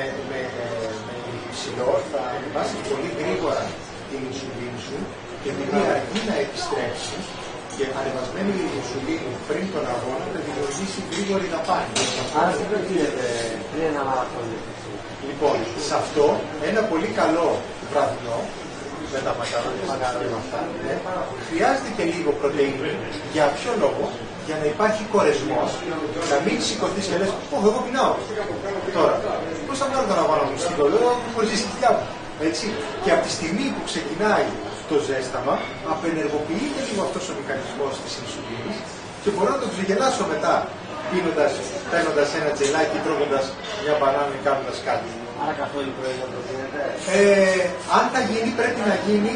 θα ανεβάσει πολύ γρήγορα την ινσουλίνη σου και επειδή αργεί να επιστρέψει και ανεβασμένη η ινσουλίνη πριν τον αγώνα θα δημιουργήσει γρήγορη δαπάνη. Άρα τι προτείνεται πριν ένα μαραθώνιο? Λοιπόν, σε αυτό ένα πολύ καλό βραδινό με τα μακαρόνια και αυτά, χρειάζεται και λίγο πρωτεΐνη. Για ποιο λόγο? Για να υπάρχει κορεσμός, να μην σηκωθείς και λες, όχι, εγώ πεινάω. Τώρα, πώς θα βγάλω τον αγώνα μου στην κολλό, χωρίς τη σκητιά μου. Έτσι. Και από τη στιγμή που ξεκινάει το ζέσταμα, απενεργοποιείται λίγο αυτός ο μηχανισμός της ινσουλίνης και μπορώ να τον ξεγελάσω μετά, παίρνοντας ένα τζελάκι, τρώγοντας μια μπανάνα ή κάνοντας κάτι. Άρα καθόλου πρωί να προτείνετε? Αν θα γίνει, πρέπει να γίνει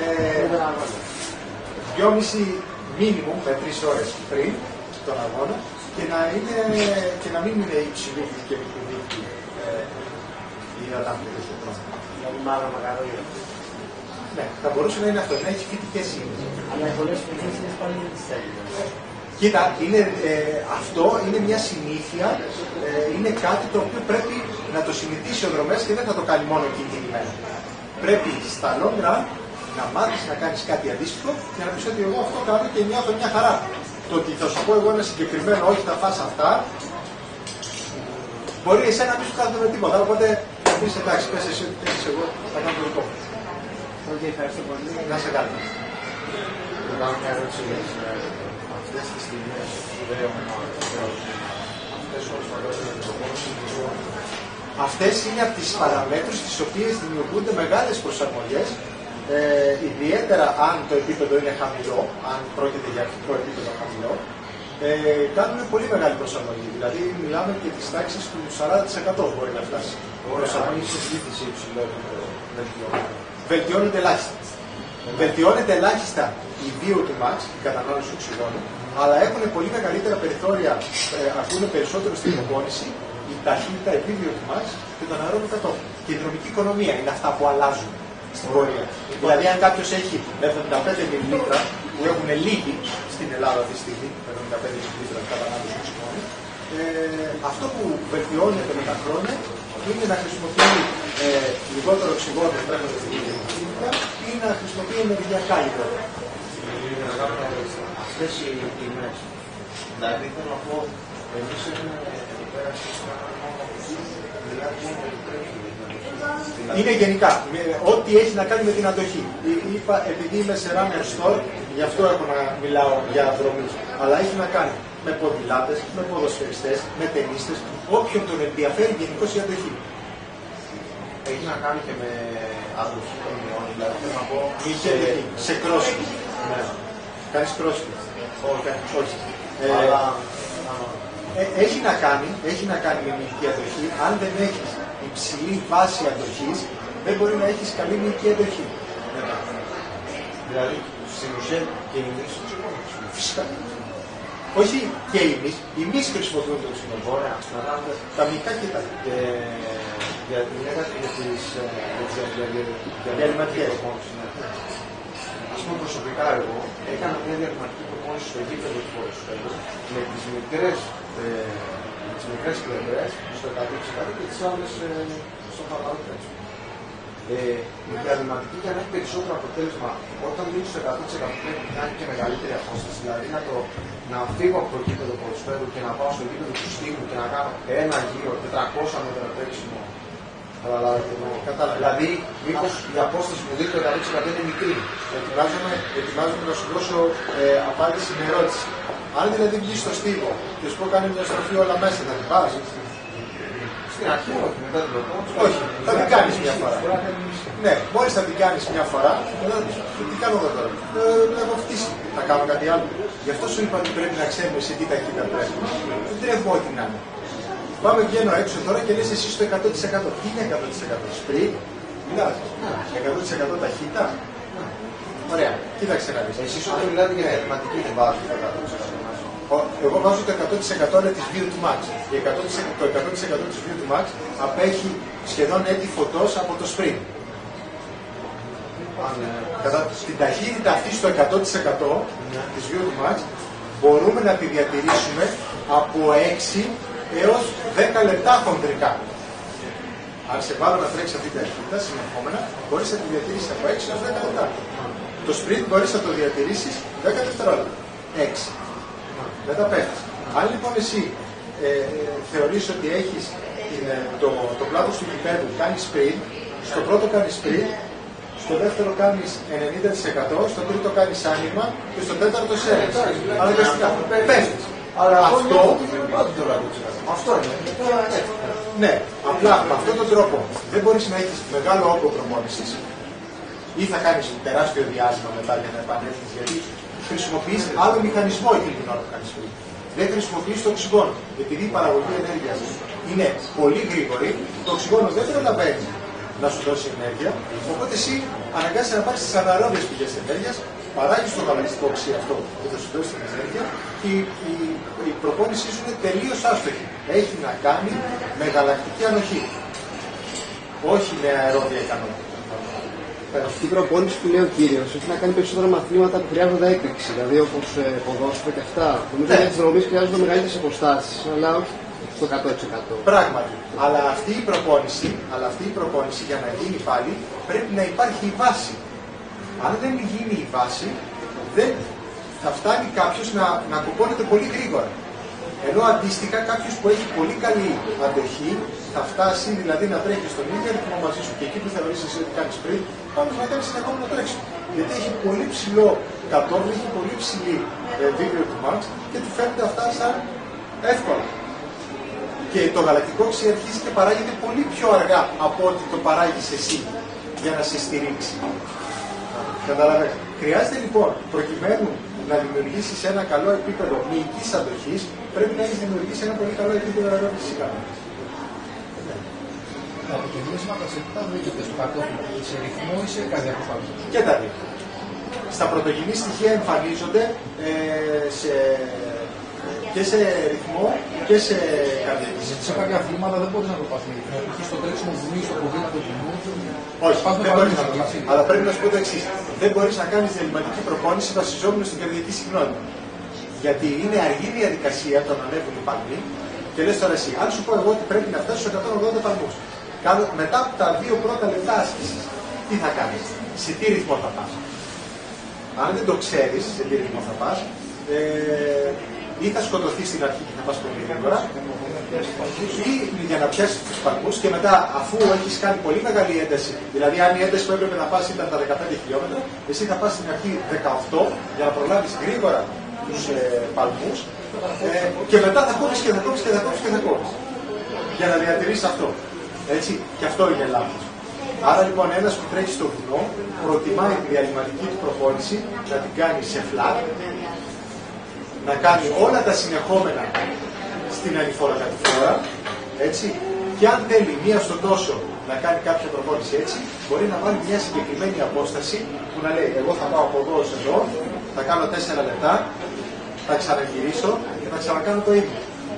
2,5 μίνιμουμ με 3 ώρες πριν τον αγώνα και να μην είναι υψηλού και μικρού δίκτυ η υδατάνθρακες του χρόνου. Δηλαδή μάλλον μακαρόνια. Ναι, θα μπορούσε να είναι αυτό, να έχει φυτικές ίνες. Αλλά οι πολλές φυτικές ίνες πάλι δεν τις θέλουν. Κοίτα, αυτό είναι μια συνήθεια, είναι κάτι το οποίο πρέπει να το συνηθίσει ο δρομέας και δεν θα το κάνει μόνο εκείνη την ημέρα. Πρέπει στα long run να μάθεις να κάνεις κάτι αντίστοιχο για να πεις ότι εγώ αυτό κάνω και νιώθω μια χαρά. Το ότι θα σου πω εγώ ένα συγκεκριμένο, όχι θα φας αυτά, μπορεί εσένα να μην σου κάνετε με τίποτα. Οπότε θα πεις εντάξει, πες εσύ ότι θέλεις εγώ, θα κάνω το δικό μου. Ευχαριστώ πολύ. Να σε κάνω. Να κάνω μια ερώτηση για αυτές τις στιγμές που δεν έχουμε αυτές όλες παγκόσμιες προπόνησεις. Αυτές είναι από τις παραμέτρους τις οποίες δημιουργούνται μεγάλες προσαρμογές, ιδιαίτερα αν το επίπεδο είναι χαμηλό, αν πρόκειται για αρχικό επίπεδο χαμηλό, κάνουν πολύ μεγάλη προσαρμογή. Δηλαδή, μιλάμε και τις τάξεις του 40% μπορεί να φτάσει. Προσαρμογή σε συζήτηση υψηλότερη. Βελτιώνεται ελάχιστα. Βελτιώνεται ελάχιστα η VO2max, η κατανάλωση οξυγόνου, αλλά έχουν πολύ μεγαλύτερα περιθώρια, αρκούν περισσότερο στην προπόνηση, η ταχύτητα, η VO2max και τον αερόβιο κατόφλι. Και η δρομική οικονομία είναι αυτά που αλλάζουν στην πορεία. Δηλαδή, αν κάποιο έχει 75 μιλιλίτρα, που έχουν λίγοι στην Ελλάδα αυτή τη στιγμή, 75 μιλιλίτρα κατανάλωση οξυγόνου, αυτό που βελτιώνεται με τα χρόνια είναι να χρησιμοποιεί λιγότερο οξυγόνο τρέχοντα στην κινητικότητα ή να χρησιμοποιεί ενεργειακά λιγότερο. Αυτές οι τιμές, δηλαδή θέλω να πω, εμείς έχουμε εδώ πέρα είναι γενικά, ό,τι έχει να κάνει με την αντοχή. Είπα, επειδή είμαι σε runner store, γι' αυτό έχω να μιλάω για δρομής. Αλλά έχει να κάνει με ποδηλάτες, με ποδοσφαιριστές, με ταινίστες, όποιον τον ενδιαφέρει γενικώς η αντοχή. Έχει να κάνει και με αντοχή των μειών, δηλαδή θέλω να πω. Σε crossfit. Ναι. Κάνεις crossfit. Όχι. Έχει να κάνει με μυϊκή αντοχή. Αν δεν έχεις υψηλή βάση αντοχής, δεν μπορεί να έχεις καλή μυϊκή αντοχή. Δηλαδή, στην ουσία και εμείς φυσικά. Όχι και εμείς χρησιμοποιούν το οξυγόνο. Ωραία, τα μυϊκά κοίτα. Για την έκανα για τις διαλυματικές. Ας πούμε προσωπικά εγώ έκανα μια διαλυματική προπόνηση στο γήπεδο του ποδοσφαίρου με τις μικρές πλευρές στο 100% και τις άλλες στο χαλαρό τρέξιμο. Η διαλυματική για να έχει περισσότερο αποτέλεσμα όταν μείνει στο 100% πρέπει να έχει και μεγαλύτερη απόσταση. Δηλαδή να φύγω από το γήπεδο ποδοσφαίρου και να πάω στο γήπεδο του στίχου και να κάνω ένα γύρο 400 μέτρα τρέξιμο. Δηλαδή, μήπως η απόσταση που δείχνει το 100% είναι μικρή. Ετοιμάζομαι να σου δώσω απάντηση με ερώτηση. Αν δηλαδή βγεις στο στίβο και σου πω κάνει μια στροφή όλα μέσα, θα την πας. Στην αρχή όχι, μετά την προπόνηση. Όχι, θα την κάνεις μια φορά. Ναι, μόλις θα την κάνεις μια φορά, τι κάνω εγώ τώρα. Έχω φτύσει. Θα κάνω κάτι άλλο. Γι' αυτό σου είπα ότι πρέπει να ξέρουμε σε τι ταχύτητα πρέπει. Δεν τρέχω ό,τι να είναι. Πάμε βγαίνω έξω τώρα και λες εσύ στο 100%. Τι είναι 100%? Σπριτ, μιλάς. 100% ταχύτητα. Ωραία, κοίταξε να δεις. Εσείς όταν μιλάτε για διαλυματική δεν βάζετε το 100%. Εγώ βάζω το 100% αλλά της VO2max. Το 100% της VO2max απέχει σχεδόν έτη φωτός από το sprint. Κατά την ταχύτητα αυτή στο 100% της VO2max μπορούμε να τη διατηρήσουμε από 6 έως 10 λεπτά χοντρικά. Αν σε βάλω να τρέξει αυτή την ταχύτητα συνεχόμενα, μπορείς να τη διατηρήσεις από 6 έως 10 λεπτά. Το sprint μπορείς να το διατηρήσεις 10 δευτερόλεπτα. 6. Δεν τα πέφτεις. Αν λοιπόν εσύ θεωρείς ότι έχεις το πλάτος του γηπέδου, κάνεις sprint, στο πρώτο κάνεις sprint, στο δεύτερο κάνεις 90%, στο τρίτο κάνεις άνοιγμα και στο τέταρτο σέρες. Αναγκαστικά πέφτεις. Αλλά αυτό είναι. Ναι, απλά με αυτόν τον τρόπο δεν μπορείς να έχεις μεγάλο όγκο προπόνησης ή θα κάνεις τεράστιο διάστημα μετά για να επανέλθεις, γιατί χρησιμοποιείς άλλο μηχανισμό εκείνη την ώρα που κάνεις πριν. Δεν χρησιμοποιείς το οξυγόνο. Επειδή η παραγωγή ενέργειας είναι πολύ γρήγορη, το οξυγόνο δεν προλαβαίνει να σου δώσει ενέργεια, οπότε εσύ αναγκάζεσαι να πάρεις τις αναερόβιες πηγές ενέργειας, παράγεις το γαλακτικό οξύ αυτό που θα σου δώσει την ενέργεια και η προπόνησή σου είναι τελείως άστοχη. Έχει να κάνει με γαλακτική ανοχή, όχι με αερόβια ικανότητα. Αυτή η προπόνηση που λέει ο κύριος έχει να κάνει περισσότερα μαθήματα που χρειάζονται έκρηξη, δηλαδή όπως ποδόσφαιρο και αυτά. Νομίζω ότι για τις δρομές χρειάζονται μεγαλύτερες αποστάσεις, αλλά όχι στο 100%. Πράγματι. Αλλά αυτή η προπόνηση για να γίνει πάλι πρέπει να υπάρχει η βάση. Αν δεν γίνει η βάση, δεν θα φτάνει κάποιος να κουπώνεται πολύ γρήγορα. Ενώ αντίστοιχα κάποιος που έχει πολύ καλή αντοχή θα φτάσει δηλαδή να τρέχει στον ίδιο ρυθμό μαζί σου και εκεί που θεωρείς εσύ ότι κάνεις πριν, πάμε να κάνεις συνεχόμενο τρέξιμο. Γιατί έχει πολύ ψηλό κατόφλι, έχει πολύ ψηλή VO2max και του φαίνονται αυτά σαν εύκολα. Και το γαλακτικό οξύ αρχίζει και παράγεται πολύ πιο αργά από ό,τι το παράγεις εσύ για να σε στηρίξει. Καταλαβαίνετε. Χρειάζεται λοιπόν, προκειμένου να δημιουργήσεις ένα καλό επίπεδο μυϊκής αντοχής, πρέπει να έχεις δημιουργήσει ένα πολύ καλό επίπεδο αερόβησης ικανότητας. Τα αποτελέσματα σε ποιο δείχνεται στο κατόφλι, σε ρυθμό ή σε καρδιακό φαγό? Και τα δύο. Στα πρωτογενή στοιχεία εμφανίζονται και σε ρυθμό και σε καρδιακή. Σε κάποια αθλήματα δεν μπορείς να το πας με ρυθμό. Εκεί στο τρέξιμο βουνί, στο ποδήλατο βουνού. Όχι, δεν μπορείς να το πας. Αλλά πρέπει να σου πω το εξής. Δεν μπορείς να κάνεις διαλυματική προπόνηση βασιζόμενο στην καρδιακή συχνότητα. Γιατί είναι αργή διαδικασία το να ανέβουν οι παλμοί και λες τώρα εσύ, αν σου πω εγώ ότι πρέπει να φτάσεις στους 180 παλμούς, μετά από τα 2 πρώτα λεπτά άσκησης, τι θα κάνεις, σε τι ρυθμό θα πας? Αν δεν το ξέρεις σε τι ρυθμό θα πας, ή θα σκοτωθείς στην αρχή και θα πας πολύ γρήγορα, ή για να πιάσεις τους παλμούς και μετά, αφού έχεις κάνει πολύ μεγάλη ένταση, δηλαδή αν η ένταση που έπρεπε να πας ήταν τα 15 χιλιόμετρα, εσύ θα πας στην αρχή 18 για να προλάβεις γρήγορα τους παλμούς και μετά θα κόβεις και θα κόβεις και θα κόβεις και θα κόβεις για να διατηρήσεις αυτό. Έτσι, και αυτό είναι λάθος. Άρα λοιπόν ένας που τρέχει στο βουνό προτιμάει τη διαλυματική του προπόνηση να την κάνει σε flat, να κάνει όλα τα συνεχόμενα στην ανηφόρα κατηφόρα, έτσι, και αν θέλει μία στο τόσο να κάνει κάποια προπόνηση έτσι, μπορεί να βάλει μια συγκεκριμένη απόσταση που να λέει εγώ θα πάω από εδώ ως εδώ, θα κάνω 4 λεπτά, θα ξαναγυρίσω και θα ξανακάνω το ίδιο.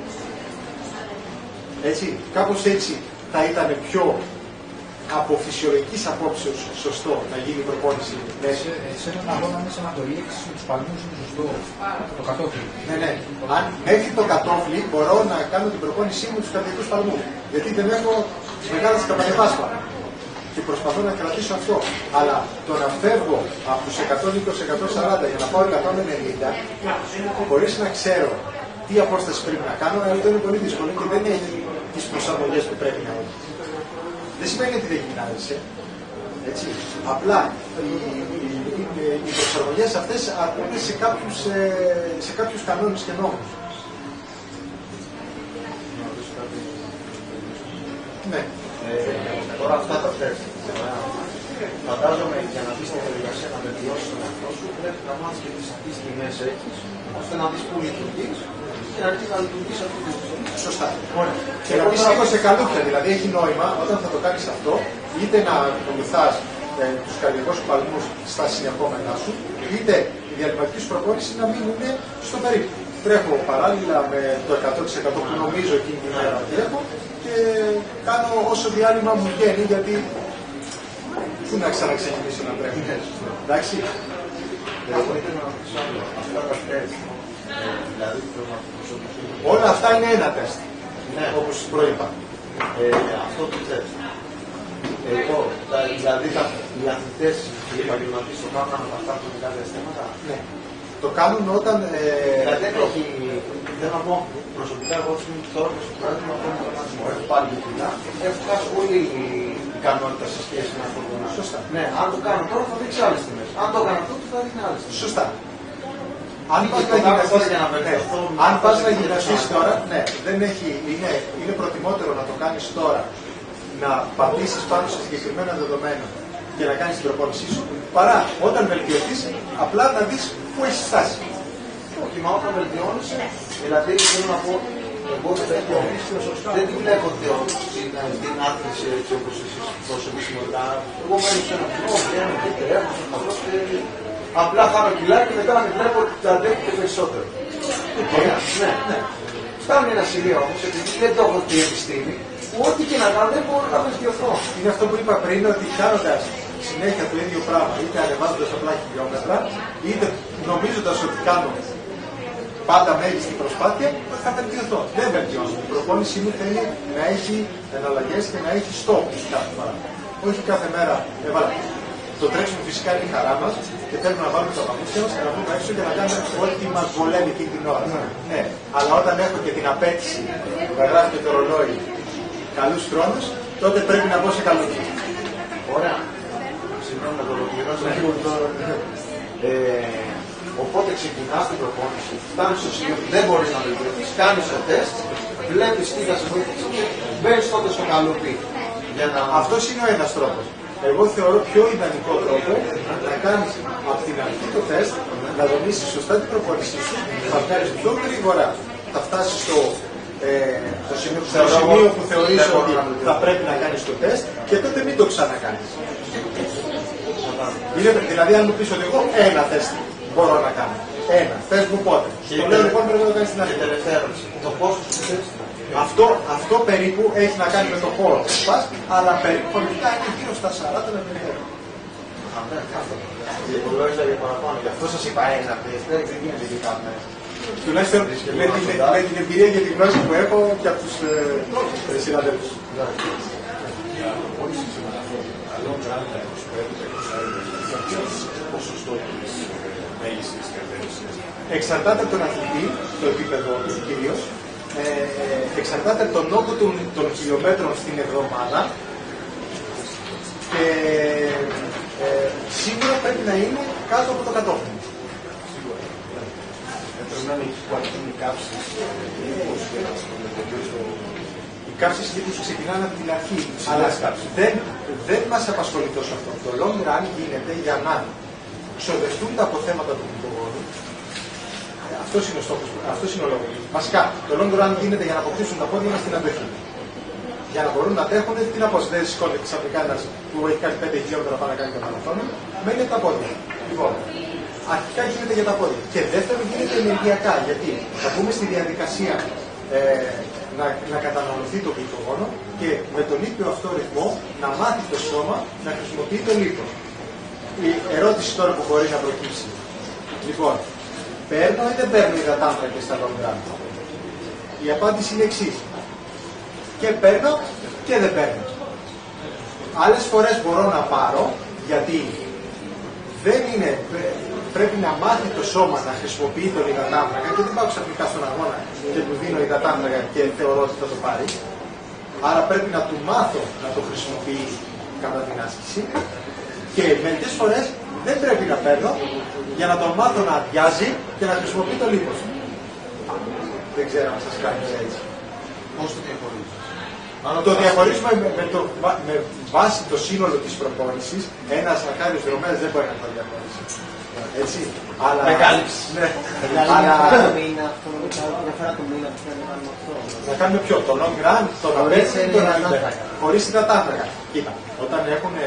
Έτσι, κάπως έτσι θα ήταν πιο από φυσιολογικής απόψεως σωστό να γίνει η προπόνηση. Σε έναν αγώνα μέσα να το ρίξεις τους παλμούς είναι σωστό, το κατόφλι. Ναι. Μέχρι το κατόφλι μπορώ να κάνω την προπόνησή μου τους καρδιακούς παλμούς. Γιατί δεν έχω τις μεγάλες καμπανεβάσματα. Και προσπαθώ να κρατήσω αυτό. Αλλά το να φεύγω από τους 120-140 για να πάω 190, χωρίς να ξέρω τι απόσταση πρέπει να κάνω, αυτό είναι πολύ δύσκολο και δεν έχει τις προσαρμογές που πρέπει να έχει. Δεν σημαίνει ότι δεν γυμνάζεσαι. Έτσι. Απλά οι προσαρμογές αυτές αρκούνται σε κάποιους κανόνες και νόμους. Ναι. Τώρα αυτά τα τεστ. Φαντάζομαι για να μπεις στην διαδικασία να βελτιώσεις τον εαυτό σου, πρέπει να μάθεις και τι τιμές έχεις, ώστε να δεις πού λειτουργείς και να αρχίσεις να λειτουργείς αυτό που λειτουργείς. Σωστά. Και να πεις λίγο σε καλούπια, δηλαδή έχει νόημα όταν θα το κάνεις αυτό, είτε να ακολουθάς τους καρδιακούς παλμούς στα συνεχόμενά σου, είτε η διαλυματική σου προπόνηση να μείνουν στο περίπου. Τρέχω παράλληλα με το 100% που νομίζω εκείνη την μέρα τρέχω και κάνω όσο διάλειμμα μου βγαίνει, γιατί πού να ξαναξεκινήσω να τρέχω. Εντάξει. Όλα αυτά είναι ένα τεστ, όπως προείπα. Αυτό το τεστ. Δηλαδή οι αθλητές, οι επαγγελματίες το κάνουν να φτάσουν με κάποια θέματα. Ναι. Το κάνουν όταν... Δηλαδή δεν θα πω προσωπικά, εγώ τώρα παράδειγμα από τον οργανισμό, έχω πάλι για δουλειά, έχω χάσει όλη η ικανότητα σε σχέση με αυτό το να. Σωστά. Ναι, αν το κάνω τώρα θα δείξει άλλες τιμές. Αν το κάνω τότε θα δείξει άλλες τιμές. Σωστά. Αν πας να γυμναστείς τώρα, ναι, είναι προτιμότερο να το κάνεις τώρα, να πατήσεις πάνω σε συγκεκριμένα δεδομένα και να κάνεις την προπόνησή σου, παρά όταν βελτιωθείς, απλά να δεις πού έχεις φτάσει. Όχι, μα όταν βελτιώνεσαι, δηλαδή θέλω να πω, εγώ δεν τη βλέπω την άθληση έτσι όπως εσείς προσωπικά. Εγώ μένω σε ένα κοινό, βγαίνω και τρέχω, απλά χάνω κιλά και μετά με βλέπω ότι τα αντέχω και περισσότερο. Ναι. Φτάνει ένα σημείο όμως, επειδή δεν το έχω την επιστήμη, που ό,τι και να κάνω δεν μπορώ να βελτιωθώ. Είναι αυτό που είπα πριν, ότι κάνοντας συνέχεια το ίδιο πράγμα, είτε ανεβάζοντας απλά χιλιόμετρα, είτε νομίζοντας ότι κάνω πάντα μέγιστη προσπάθεια, θα βελτιωθώ. Δεν βελτιώνω. Η προπόνησή μου θέλει να έχει εναλλαγές και να έχει στόχους κάθε φορά. Όχι κάθε μέρα έβαλα. Το τρέξιμο φυσικά είναι η χαρά μας και θέλουμε να βάλουμε τα παπούτσια μας και να βγούμε έξω και να κάνουμε ό,τι μας βολεύει εκείνη την ώρα. Ναι. Αλλά όταν έχω και την απέτηση να γράφει και το ρολόι καλούς χρόνους, τότε πρέπει να μπω σε καλούκι. Ωραία. Συγγνώμη να το ολοκληρώσω. Οπότε ξεκινάς την προπόνηση, φτάνεις στο σημείο που δεν μπορείς να βελτιωθείς, κάνεις το τεστ, βλέπεις τι θα σε βοηθήσει και μπαίνεις τότε στο καλούπι. Αυτός είναι ο ένας τρόπος. Εγώ θεωρώ πιο ιδανικό τρόπο να κάνεις από την αρχή του τεστ να δομήσεις σωστά την προπόνησή σου, θα βγάλεις πιο γρήγορα, θα φτάσεις στο σημείο που θεωρείς ότι θα πρέπει να κάνεις το τεστ και τότε μην το ξανακάνεις. Δηλαδή, αν μου πεις ότι εγώ ένα τεστ μπορώ να κάνω, ένα, πες μου πότε. Το λέω λοιπόν πρέπει να το κάνεις στην αρχή. Το πόσο σου τεστ. Αυτό περίπου έχει να κάνει με το χώρο που πας, αλλά περίπου πολιτικά είναι γύρω στα 40 με 50. Υπολόγιζα για παραπάνω. Γι' αυτό σας είπα ένα τεστ. Δεν γίνεται και κάπου. Τουλάχιστον με την εμπειρία και την γνώση που έχω και από τους συναδέλφους. Εξαρτάται από τον αθλητή, το επίπεδο του κυρίως, εξαρτάται από τον όγκο των χιλιόμετρων στην εβδομάδα και σίγουρα πρέπει να είναι κάτω από το κατόφλι. Πρέπει να είναι εκεί που αρχίζουν οι κάψεις. Οι κάψεις λίπους ξεκινάνε από την αρχή, αλλά δεν μας απασχολεί τόσο αυτό. Το long run γίνεται για να ξοδευτούν τα αποθέματα του γλυκογόνου. Αυτός είναι ο στόχος, αυτός είναι ο λόγος. Βασικά, το long run γίνεται για να αποκτήσουν τα πόδια μας την αντοχή. Για να μπορούν να τρέχουν την απόσταση. Δεν σηκώνεται ξαφνικά ένας που έχει κάνει 5 χιλιόμετρα να πάει να κάνει το μαραθώνιο, μένει από τα πόδια. Λοιπόν, αρχικά γίνεται για τα πόδια. Και δεύτερον γίνεται ενεργειακά. Γιατί θα μπούμε στη διαδικασία να καταναλωθεί το γλυκογόνο και με τον ήπιο αυτό ρυθμό να μάθει το σώμα να χρησιμοποιεί το λίπος. Η ερώτηση τώρα που μπορεί να προκύψει. Λοιπόν, παίρνω ή δεν παίρνω υδατάνθρακες στα long run? Η απάντηση είναι εξής. Και παίρνω και δεν παίρνω. Άλλες φορές μπορώ να πάρω, γιατί δεν είναι, πρέπει να μάθει το σώμα να χρησιμοποιεί τον υδατάνθρακα και δεν πάω ξαφνικά στον αγώνα και του δίνω υδατάνθρακα και θεωρώ ότι θα το πάρει. Άρα πρέπει να του μάθω να το χρησιμοποιεί κατά την άσκηση και μερικές φορές δεν πρέπει να παίρνω για να τον μάθω να αδειάζει και να χρησιμοποιεί το λίπος. Δεν ξέρω αν σας κάνει έτσι. Πώς το διαχωρίζεις? Το διαχωρίζουμε με βάση το σύνολο της προπόνησης. Ένας ακάριος δρομέας δεν μπορεί να το διαχωρίσει. Έτσι. Αλλά... Με κάλυψη. Ναι. Δηλαδή, Αλλά... το μήνα, μια φορά το μήνα που θέλουμε να κάνουμε αυτό. Να κάνουμε ποιο, το long run, το ραβέτσι ή το ραβέτσι. Χωρίς υδατάνθρακα. Κοίτα, όταν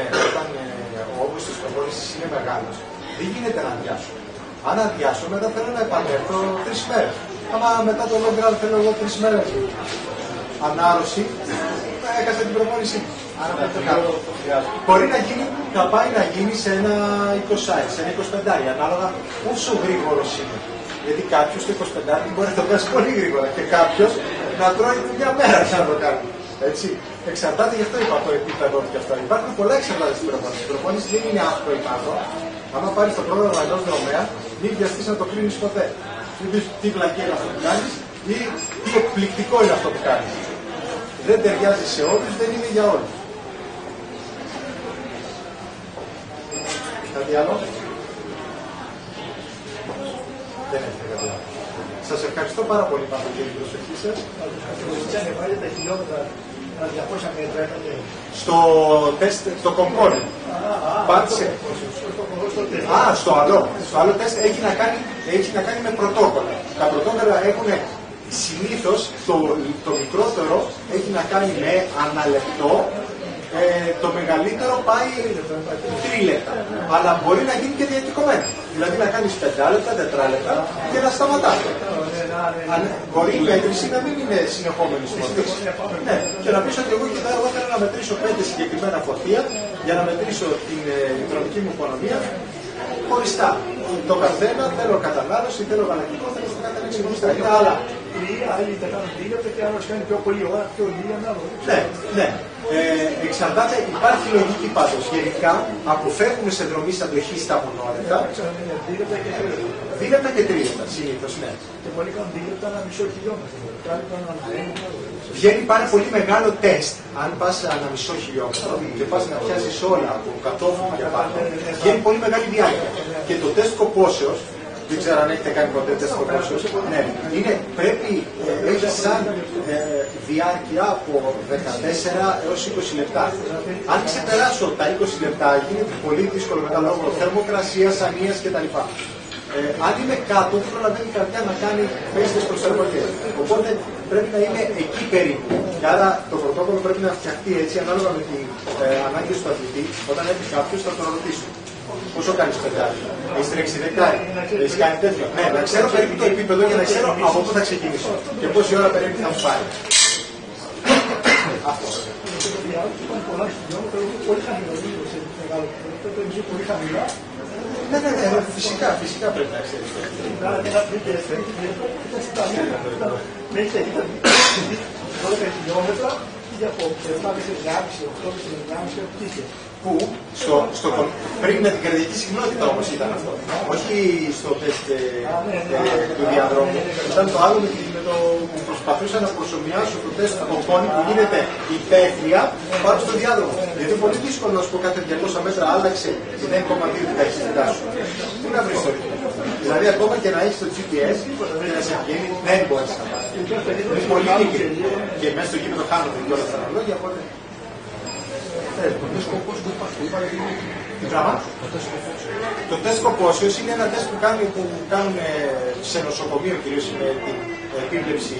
ο όγκος της προπόνησης είναι μεγάλος, δεν γίνεται να αδειάσω. Αν αδειάσω, μετά θέλω να επανέλθω 3 μέρες. Άμα μετά το long run θέλω εγώ 3 μέρες ανάρρωση, έκασα την προπόνηση. Μπορεί να γίνει, θα πάει να γίνει σε ένα 20, σε ένα 25, ανάλογα πόσο γρήγορο είναι. Γιατί κάποιος το 25 μπορεί να το κάνει πολύ γρήγορα και κάποιος να τρώει μια μέρα για να το κάνει. Έτσι. Εξαρτάται, γι' αυτό είπα το επίπεδο και αυτά. Υπάρχουν πολλά εξαρτάται στην προπόνηση. Η προπόνηση δεν είναι άθρο ή πάθο. Άμα πάρει το πρόγραμμα ενός δρομέα, μην βιαστείς να το κρίνεις ποτέ. Μην πεις τι πλακή είναι αυτό που κάνεις ή τι εκπληκτικό είναι αυτό που κάνεις. Δεν ταιριάζει σε όλους, δεν είναι για όλους. Κάτι άλλο? Δεν έχετε κάτι άλλο. Σας ευχαριστώ πάρα πολύ για την προσοχή σας. Τα χιλιόμετρα, τα 200 μέτρα. Στο τεστ, το κομπόνι. Πάτησε. Στο άλλο τεστ έχει να κάνει με πρωτόκολλα. Τα πρωτόκολλα έχουν συνήθως το μικρότερο έχει να κάνει με αναλεπτό, το μεγαλύτερο πάει 3 λεπτά. Αλλά μπορεί να γίνει και διακεκομένο. Δηλαδή να κάνεις 5 λεπτά, 4 λεπτά και να σταματάς. Μπορεί η μέτρηση να μην είναι συνεχόμενη συμμετοχή. Ναι, και να πεις ότι εγώ θέλω να μετρήσω 5 συγκεκριμένα φορτία για να μετρήσω την ηλεκτρονική μου οικονομία χωριστά. Το καθένα θέλω κατανάλωση, θέλω γαλακτικό, θέλω στο καθένα ξεχωριστά. Είναι άλλα. Άλλοι τα κάνουν 2 λεπτά και άλλος κάνει πιο πολύ ώρα, πιο λίγα ανάλογα. Ναι. Εξαρτάται, υπάρχει λογική πάντως. Γενικά αποφεύγουμε σε δρομή αντοχή στα μονόλεπτα. 2 λεπτά και 3 λεπτά συνήθως, ναι. Και πολλοί κάνουν 2 λεπτά, ένα μισό χιλιόμετρο. Βγαίνει πάρα πολύ μεγάλο τεστ. Αν πας ένα μισό χιλιόμετρο και πας να πιάσεις όλα από κατόφλι και πάνω, βγαίνει πολύ μεγάλη διάρκεια. Και το τεστ κοπόσεως, Δεν ξέρω αν έχετε κάνει ποτέ τεστ κοπόσεως. Ναι, πρέπει, έχει σαν διάρκεια από 14 έως 20 λεπτά. Αν ξεπεράσω τα 20 λεπτά, γίνεται πολύ δύσκολο μετά λόγω θερμοκρασίας, ανίας κτλ. Αν είμαι κάτω, δεν προλαβαίνει η καρδιά να κάνει μέγιστες προσαρμογές. Οπότε πρέπει να είμαι εκεί περίπου. Και άρα το πρωτόκολλο πρέπει να φτιαχτεί έτσι, ανάλογα με την ανάγκη του αθλητή. Όταν έρθει κάποιος, θα τον ρωτήσω. Πόσο κάνεις πεντάρι, έχεις τρέξει δεκάρι, έχεις κάνει τέτοιο. Ναι, να ξέρω περίπου το επίπεδο για να ξέρω από πού θα ξεκινήσω και πόση ώρα περίπου θα μου πάρει. Αυτό. Ναι, φυσικά πρέπει να ξέρεις. Πού, πριν με την καρδιακή συχνότητα όμως ήταν αυτό. Όχι στο τεστ του διαδρόμου. Ήταν το άλλο με το που προσπαθούσα να προσωμιάσω το τεστ από κόνη που γίνεται υπαίθρια πάνω στο διάδρομο. Γιατί είναι πολύ δύσκολο να σου πω κάθε 200 μέτρα άλλαξε 0,2 την ταχύτητά σου. Πού να βρεις το ρυθμό. Δηλαδή ακόμα και να έχεις το GPS και να σε βγαίνει, δεν μπορείς να πάρεις. Είναι πολύ λίγη. Και μέσα στο γήπεδο χάνονται και όλα τα αναλόγια, οπότε. Το τεστ κοπόσεως είναι ένα τεστ που κάνουν σε νοσοκομείο, κυρίως με την επίβλεψη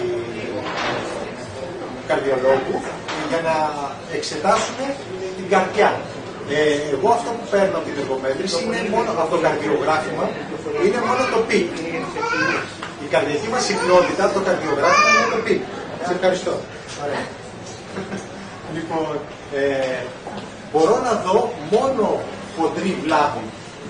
καρδιολόγου, για να εξετάσουν την καρδιά. Εγώ αυτό που παίρνω από την εργομέτρηση είναι μόνο από το καρδιογράφημα, είναι μόνο το πικ. Η καρδιακή μας συχνότητα από το καρδιογράφημα είναι το πικ. Σε ευχαριστώ. Λοιπόν, μπορώ να δω μόνο χοντρή βλάβη,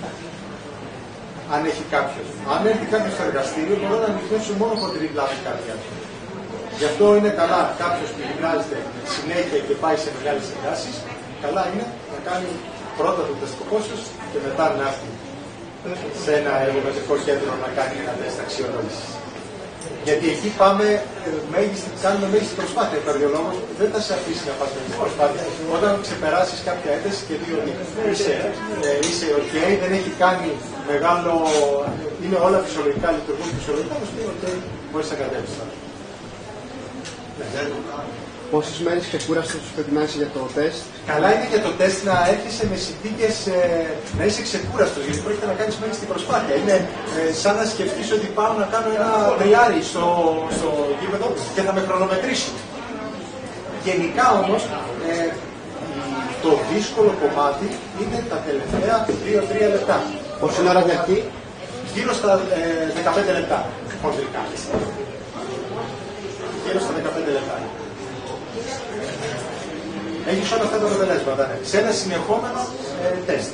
αν έχει κάποιος. Αν έρθει κάποιος στο εργαστήριο, μπορώ να ανοιχνεύσω μόνο χοντρή βλάβη καρδιάς. Γι' αυτό είναι καλά κάποιος που γυμνάζεται συνέχεια και πάει σε μεγάλες εντάσεις, καλά είναι να κάνει πρώτα το τεστ κοπόσεως και μετά να έρθει σε ένα εργομετρικό κέντρο να κάνει ένα τεστ αξιολόγησης. Γιατί εκεί κάνουμε μέγιστη προσπάθεια. Ο καρδιολόγος δεν θα σε αφήσει να πας μέγιστη προσπάθεια. Όταν ξεπεράσεις κάποια ένταση και δει ότι είσαι ok, δεν έχει κάνει μεγάλο. Είναι όλα φυσιολογικά, λειτουργούν φυσιολογικά, όμως πει ok, μπορείς να κατέβεις τώρα. Πόσες μέρες ξεκούραστος σου ετοιμάζεσαι για το τεστ? Καλά είναι για το τεστ να έρχεσαι με συνθήκες να είσαι ξεκούραστος, γιατί πρόκειται να κάνεις μέγιστη προσπάθεια. Είναι σαν να σκεφτείς ότι πάω να κάνω ένα τριάρι στο γήπεδο και θα με χρονομετρήσουν. Γενικά όμως, το δύσκολο κομμάτι είναι τα τελευταία 2-3 λεπτά. Πόση ώρα διαρκεί? Γύρω στα 15 λεπτά, χοντρικά. Γύρω στα 15 λεπτά. Έχεις όλα αυτά τα αποτελέσματα, ναι. Σε ένα συνεχόμενο τεστ.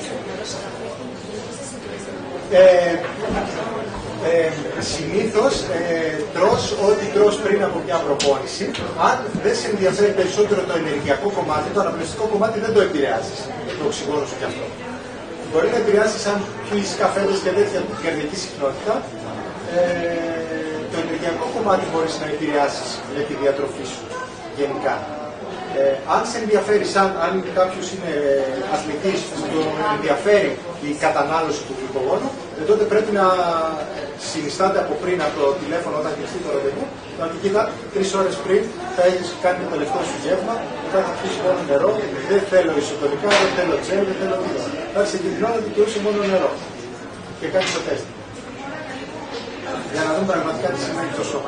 Συνήθως τρως ό,τι τρως πριν από μια προπόνηση. Αν δεν σε ενδιαφέρει περισσότερο το ενεργειακό κομμάτι, το αναπνευστικό κομμάτι δεν το επηρεάζεις. Το οξυγόνο σου κι αυτό. Μπορεί να επηρεάσεις αν πιείς καφέδες και τέτοια καρδιακή συχνότητα. Το ενεργειακό κομμάτι μπορείς να επηρεάσεις με τη διατροφή σου γενικά. Αν σε ενδιαφέρει, αν κάποιος είναι αθλητής που τον ενδιαφέρει η κατανάλωση του γλυκογόνου, τότε πρέπει να συνιστάται από πριν από το τηλέφωνο όταν κλειστεί το ραντεβού, να πει κοίτα, 3 ώρες πριν θα έχεις κάνει το τελευταίο σου γεύμα, μετά θα πιεις μόνο νερό, δεν θέλω ισοτονικά, δεν θέλω τζέλ, δεν θέλω τίποτα. Θα σε κεντρώνω ότι και μόνο νερό. Και κάνεις το τεστ. Για να δούμε πραγματικά τι σημαίνει το σώμα.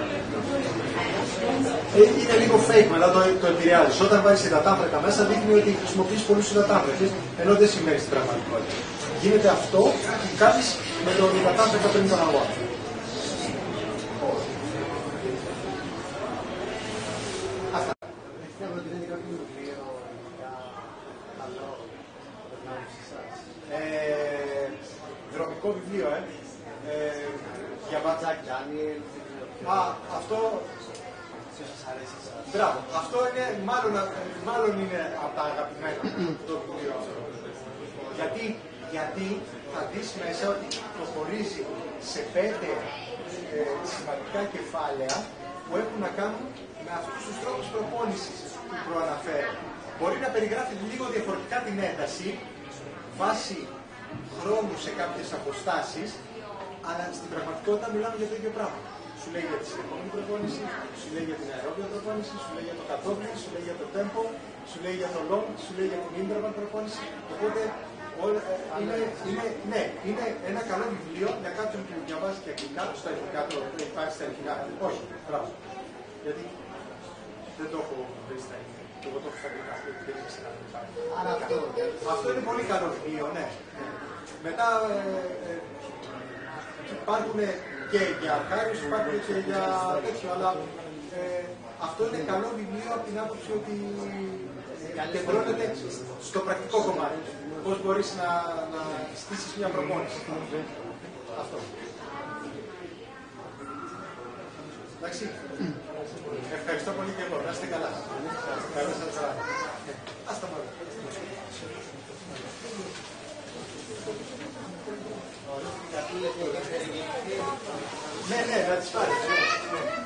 Είναι λίγο fake, μετά το επηρεάζει. Όταν βάζεις υδατάνθρακα μέσα, δείχνει ότι χρησιμοποιείς πολλούς υδατάνθρακες, ενώ δεν σημαίνει στην πραγματικότητα. Γίνεται αυτό που κάνεις με τον υδατάνθρακα πριν τον αγώνα. Αυτά. Δρομικό βιβλίο, για Ματζάκη. Αυτό. Μπράβο. Αυτό είναι, μάλλον είναι από τα αγαπημένα το βιβλίο αυτό. Γιατί θα δεις μέσα ότι το χωρίζει σε 5 σημαντικά κεφάλαια που έχουν να κάνουν με αυτούς τους τρόπους προπόνησης που προαναφέρω. Μπορεί να περιγράφει λίγο διαφορετικά την ένταση βάσει χρόνου σε κάποιες αποστάσεις, Αλλά στην πραγματικότητα μιλάμε για το ίδιο πράγμα. Σου λέει για τη συνεχόμενη προπόνηση, σου λέει για την αερόβια προπόνηση, σου λέει για το κατόφλι, σου λέει για το tempo, σου λέει για το long, σου λέει για την interval προπόνηση. Οπότε είναι ένα καλό βιβλίο για κάποιον που διαβάζει και αγγλικά, στα ελληνικά το υπάρχει στα ελληνικά. Όχι, μπράβο. Γιατί δεν το έχω βρει στα ελληνικά. Και εγώ το έχω στα αγγλικά, δεν ξέρω αν υπάρχει. Αυτό είναι πολύ καλό βιβλίο, ναι. Μετά υπάρχουν και για αρχάριους, υπάρχουν και για τέτοιο, αλλά αυτό είναι καλό βιβλίο από την άποψη ότι κεντρώνεται στο πρακτικό κομμάτι. Πώς μπορείς να στήσεις μια προπόνηση. Αυτό. Εντάξει. Ευχαριστώ πολύ και εγώ. Να είστε καλά. Καλό σας βράδυ. Ας τα πάρω. Ναι, να τις πάρεις.